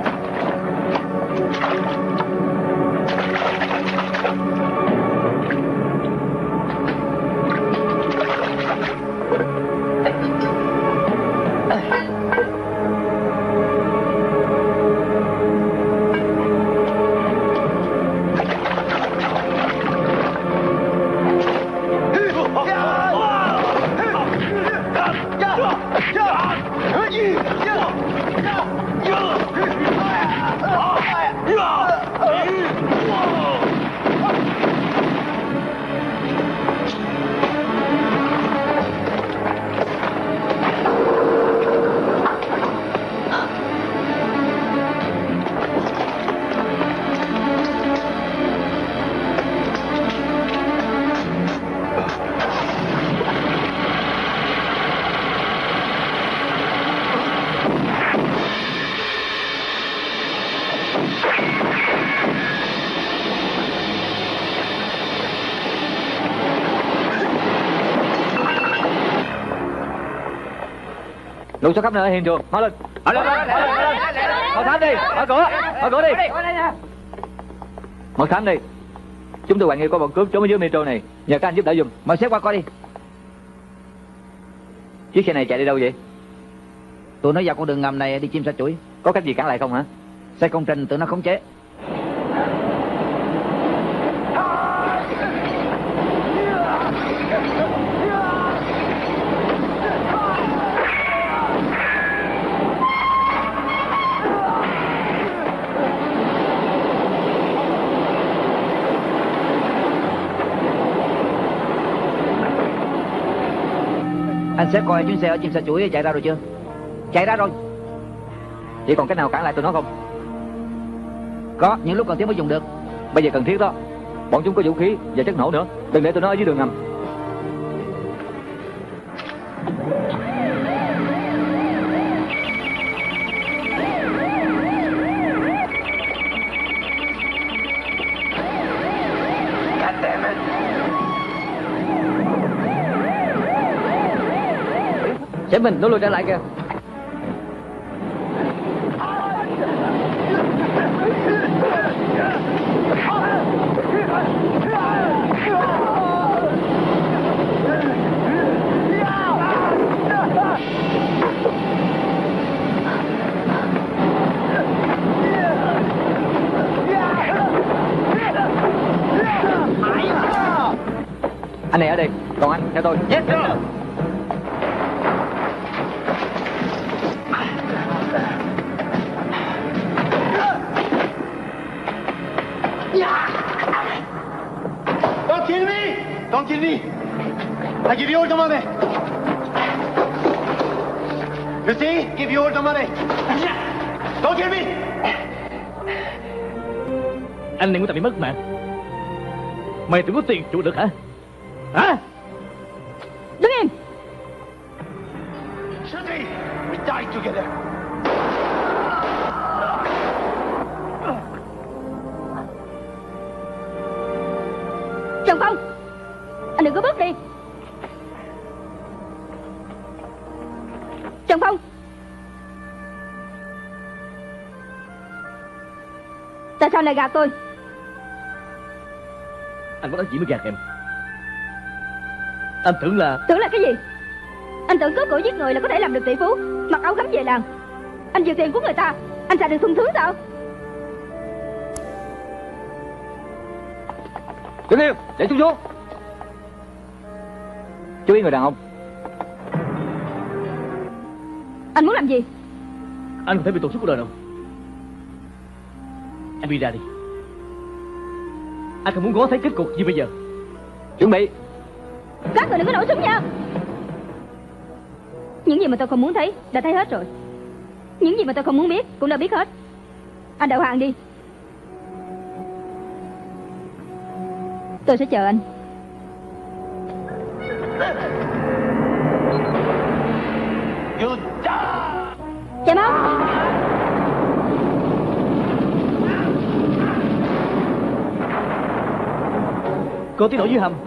S4: Lục soát khắp nơi ở hiện trường, mau lên.
S8: Mở lên, mở lên, mở lên.
S4: Mật thám đi, mở cửa, mở cửa đi. Mật thám đi. Chúng tôi hoài nghi có bọn cướp trốn ở dưới metro này, nhờ các anh giúp đỡ giùm.
S2: Mời xếp qua coi đi.
S4: Chiếc xe này chạy đi đâu vậy?
S2: Tụi nó vào con đường ngầm này đi chim sa chuỗi.
S4: Có cách gì cản lại không hả?
S2: Xe công trình tụi nó khống chế. Anh sẽ coi chuyến xe ở chim sa chuỗi chạy ra rồi chưa? Chạy ra rồi.
S4: Chỉ còn cách nào cản lại tụi nó không?
S2: Có, những lúc cần thiết mới dùng được.
S4: Bây giờ cần thiết đó. Bọn chúng có vũ khí và chất nổ nữa. Đừng để tụi nó ở dưới đường ngầm.
S3: Sếp mình nó lùi trở lại kìa.
S4: Anh này ở đây, còn anh theo tôi.
S8: Yes, sir.
S6: Don't kill me! Don't kill me! I give you all the money. You see? Give you all the money. Don't kill me!
S3: Anh này muốn tao bị mất mạng. Mày tưởng có tiền chủ được hả? Hả?
S1: Đứng im.
S6: Shoot me! We die together.
S1: Trần Phong, anh đừng có bước đi. Trần Phong, tại sao lại gạt tôi?
S3: Anh có nói gì mới gạt em? Anh tưởng là...
S1: Tưởng là cái gì? Anh tưởng cướp của giết người là có thể làm được tỷ phú, mặc áo gấm về làng. Anh giữ tiền của người ta, anh xài được sung sướng sao?
S4: Đứng im, để xuống xuống. Chú ý người đàn ông.
S1: Anh muốn làm gì?
S3: Anh không thể bị tổn suốt cuộc đời đâu. Anh đi ra đi. Anh không muốn ngó thấy kết cục gì bây giờ.
S4: Chuẩn bị.
S1: Các người đừng có nổ súng nha. Những gì mà tôi không muốn thấy đã thấy hết rồi. Những gì mà tôi không muốn biết cũng đã biết hết. Anh đậu hàng đi. Tôi sẽ chờ anh. Chạy mau.
S3: Có tiếng nổ dưới hầm.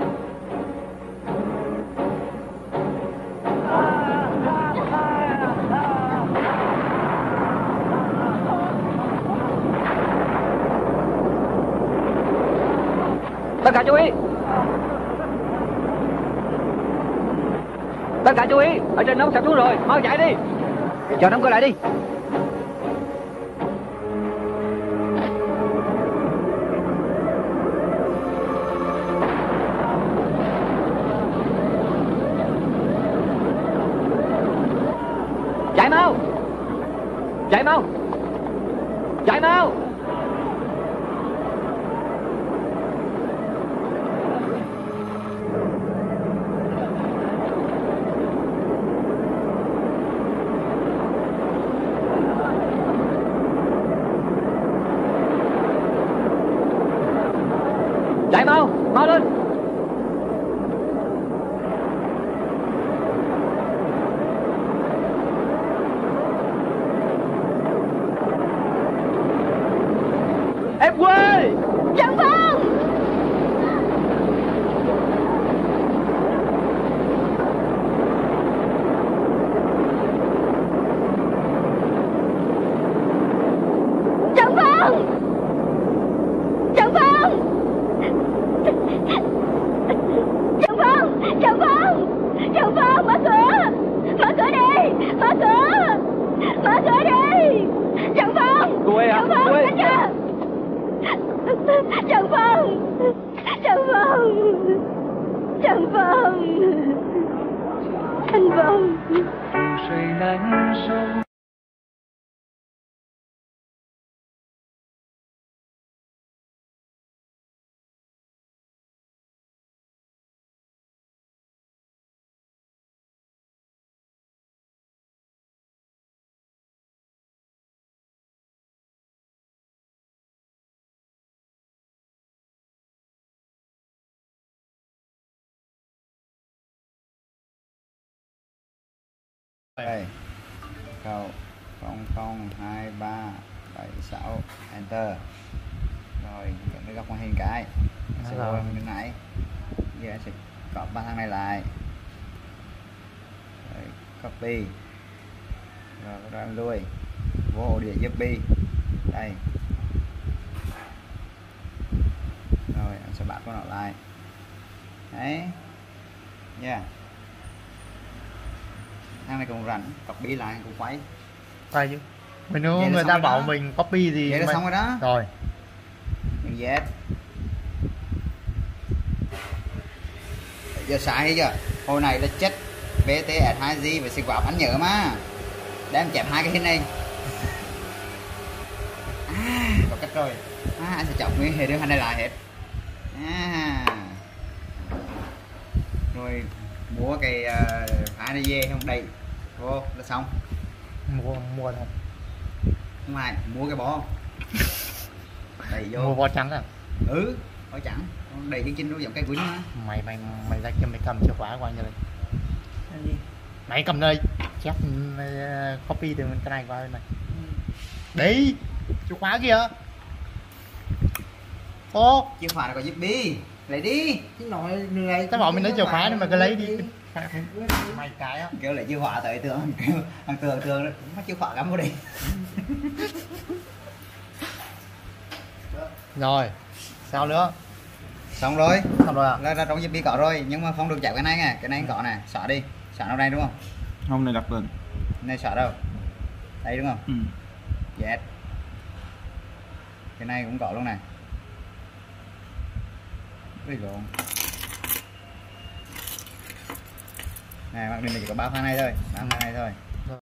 S4: Tất cả chú ý. Tất cả chú ý. Ở trên nóng sập xuống rồi. Mau chạy đi.
S2: Cho nóng coi lại đi.
S4: Chạy mau. Chạy mau. Chạy mau. Chạy mau, mau lên. Em quê.
S1: Trần Phong.
S10: đây câu không không hai ba bảy sáu enter rồi dẫn cái góc màn hình cái nó sẽ vô như nãy giờ anh sẽ copy ba thằng này lại rồi, copy rồi ra em lui vô ổ đĩa giúp bi đây rồi anh sẽ bắt con nó lại đấy nha. Thằng này cũng rảnh copy lại cũng quay
S12: quay chứ mình nếu người ta bảo đó. Mình copy gì
S10: vậy là
S12: mình...
S10: xong rồi đó
S12: rồi
S10: mình Z giờ sai hết chưa hồi này là chết bê tê ét hai giê và xịt vào anh nhớ mà để em chẹp hai cái hình này à có cách rồi à, anh sẽ chọc nguyên hệ điều hành này lại hết à. Rồi mua cái uh, phá này về không đầy vô là xong
S12: mua mua thôi
S10: không ai mua cái bó đầy vô
S12: mua bó trắng à
S10: ừ bó trắng đầy cái chân nó giống cái quýnh á
S12: mày mày mày ra kia mày cầm chìa khóa qua như này mày cầm đây chép uh, copy từ cái này qua bên này đi chìa khóa kìa ô
S10: chìa khóa là có giúp bi lấy đi chứ nói này
S12: tao bảo mình lấy chìa khóa nhưng mà cứ lấy đi mày cái á
S10: kêu lại chìa khóa tới tường kêu thằng tường tường mất chìa khóa cắm vô đi
S12: rồi sao nữa
S10: xong rồi
S12: xong rồi à
S10: ra, ra trong giúp bi có rồi nhưng mà không được chạm cái này nè cái này có nè xóa đi xóa nó đây đúng không
S13: không này đặt lên
S10: này xóa đâu đây đúng không
S13: ừ.
S10: Z cái này cũng có luôn này Ui lộn này mặc định là chỉ có ba pha này thôi ba pha này thôi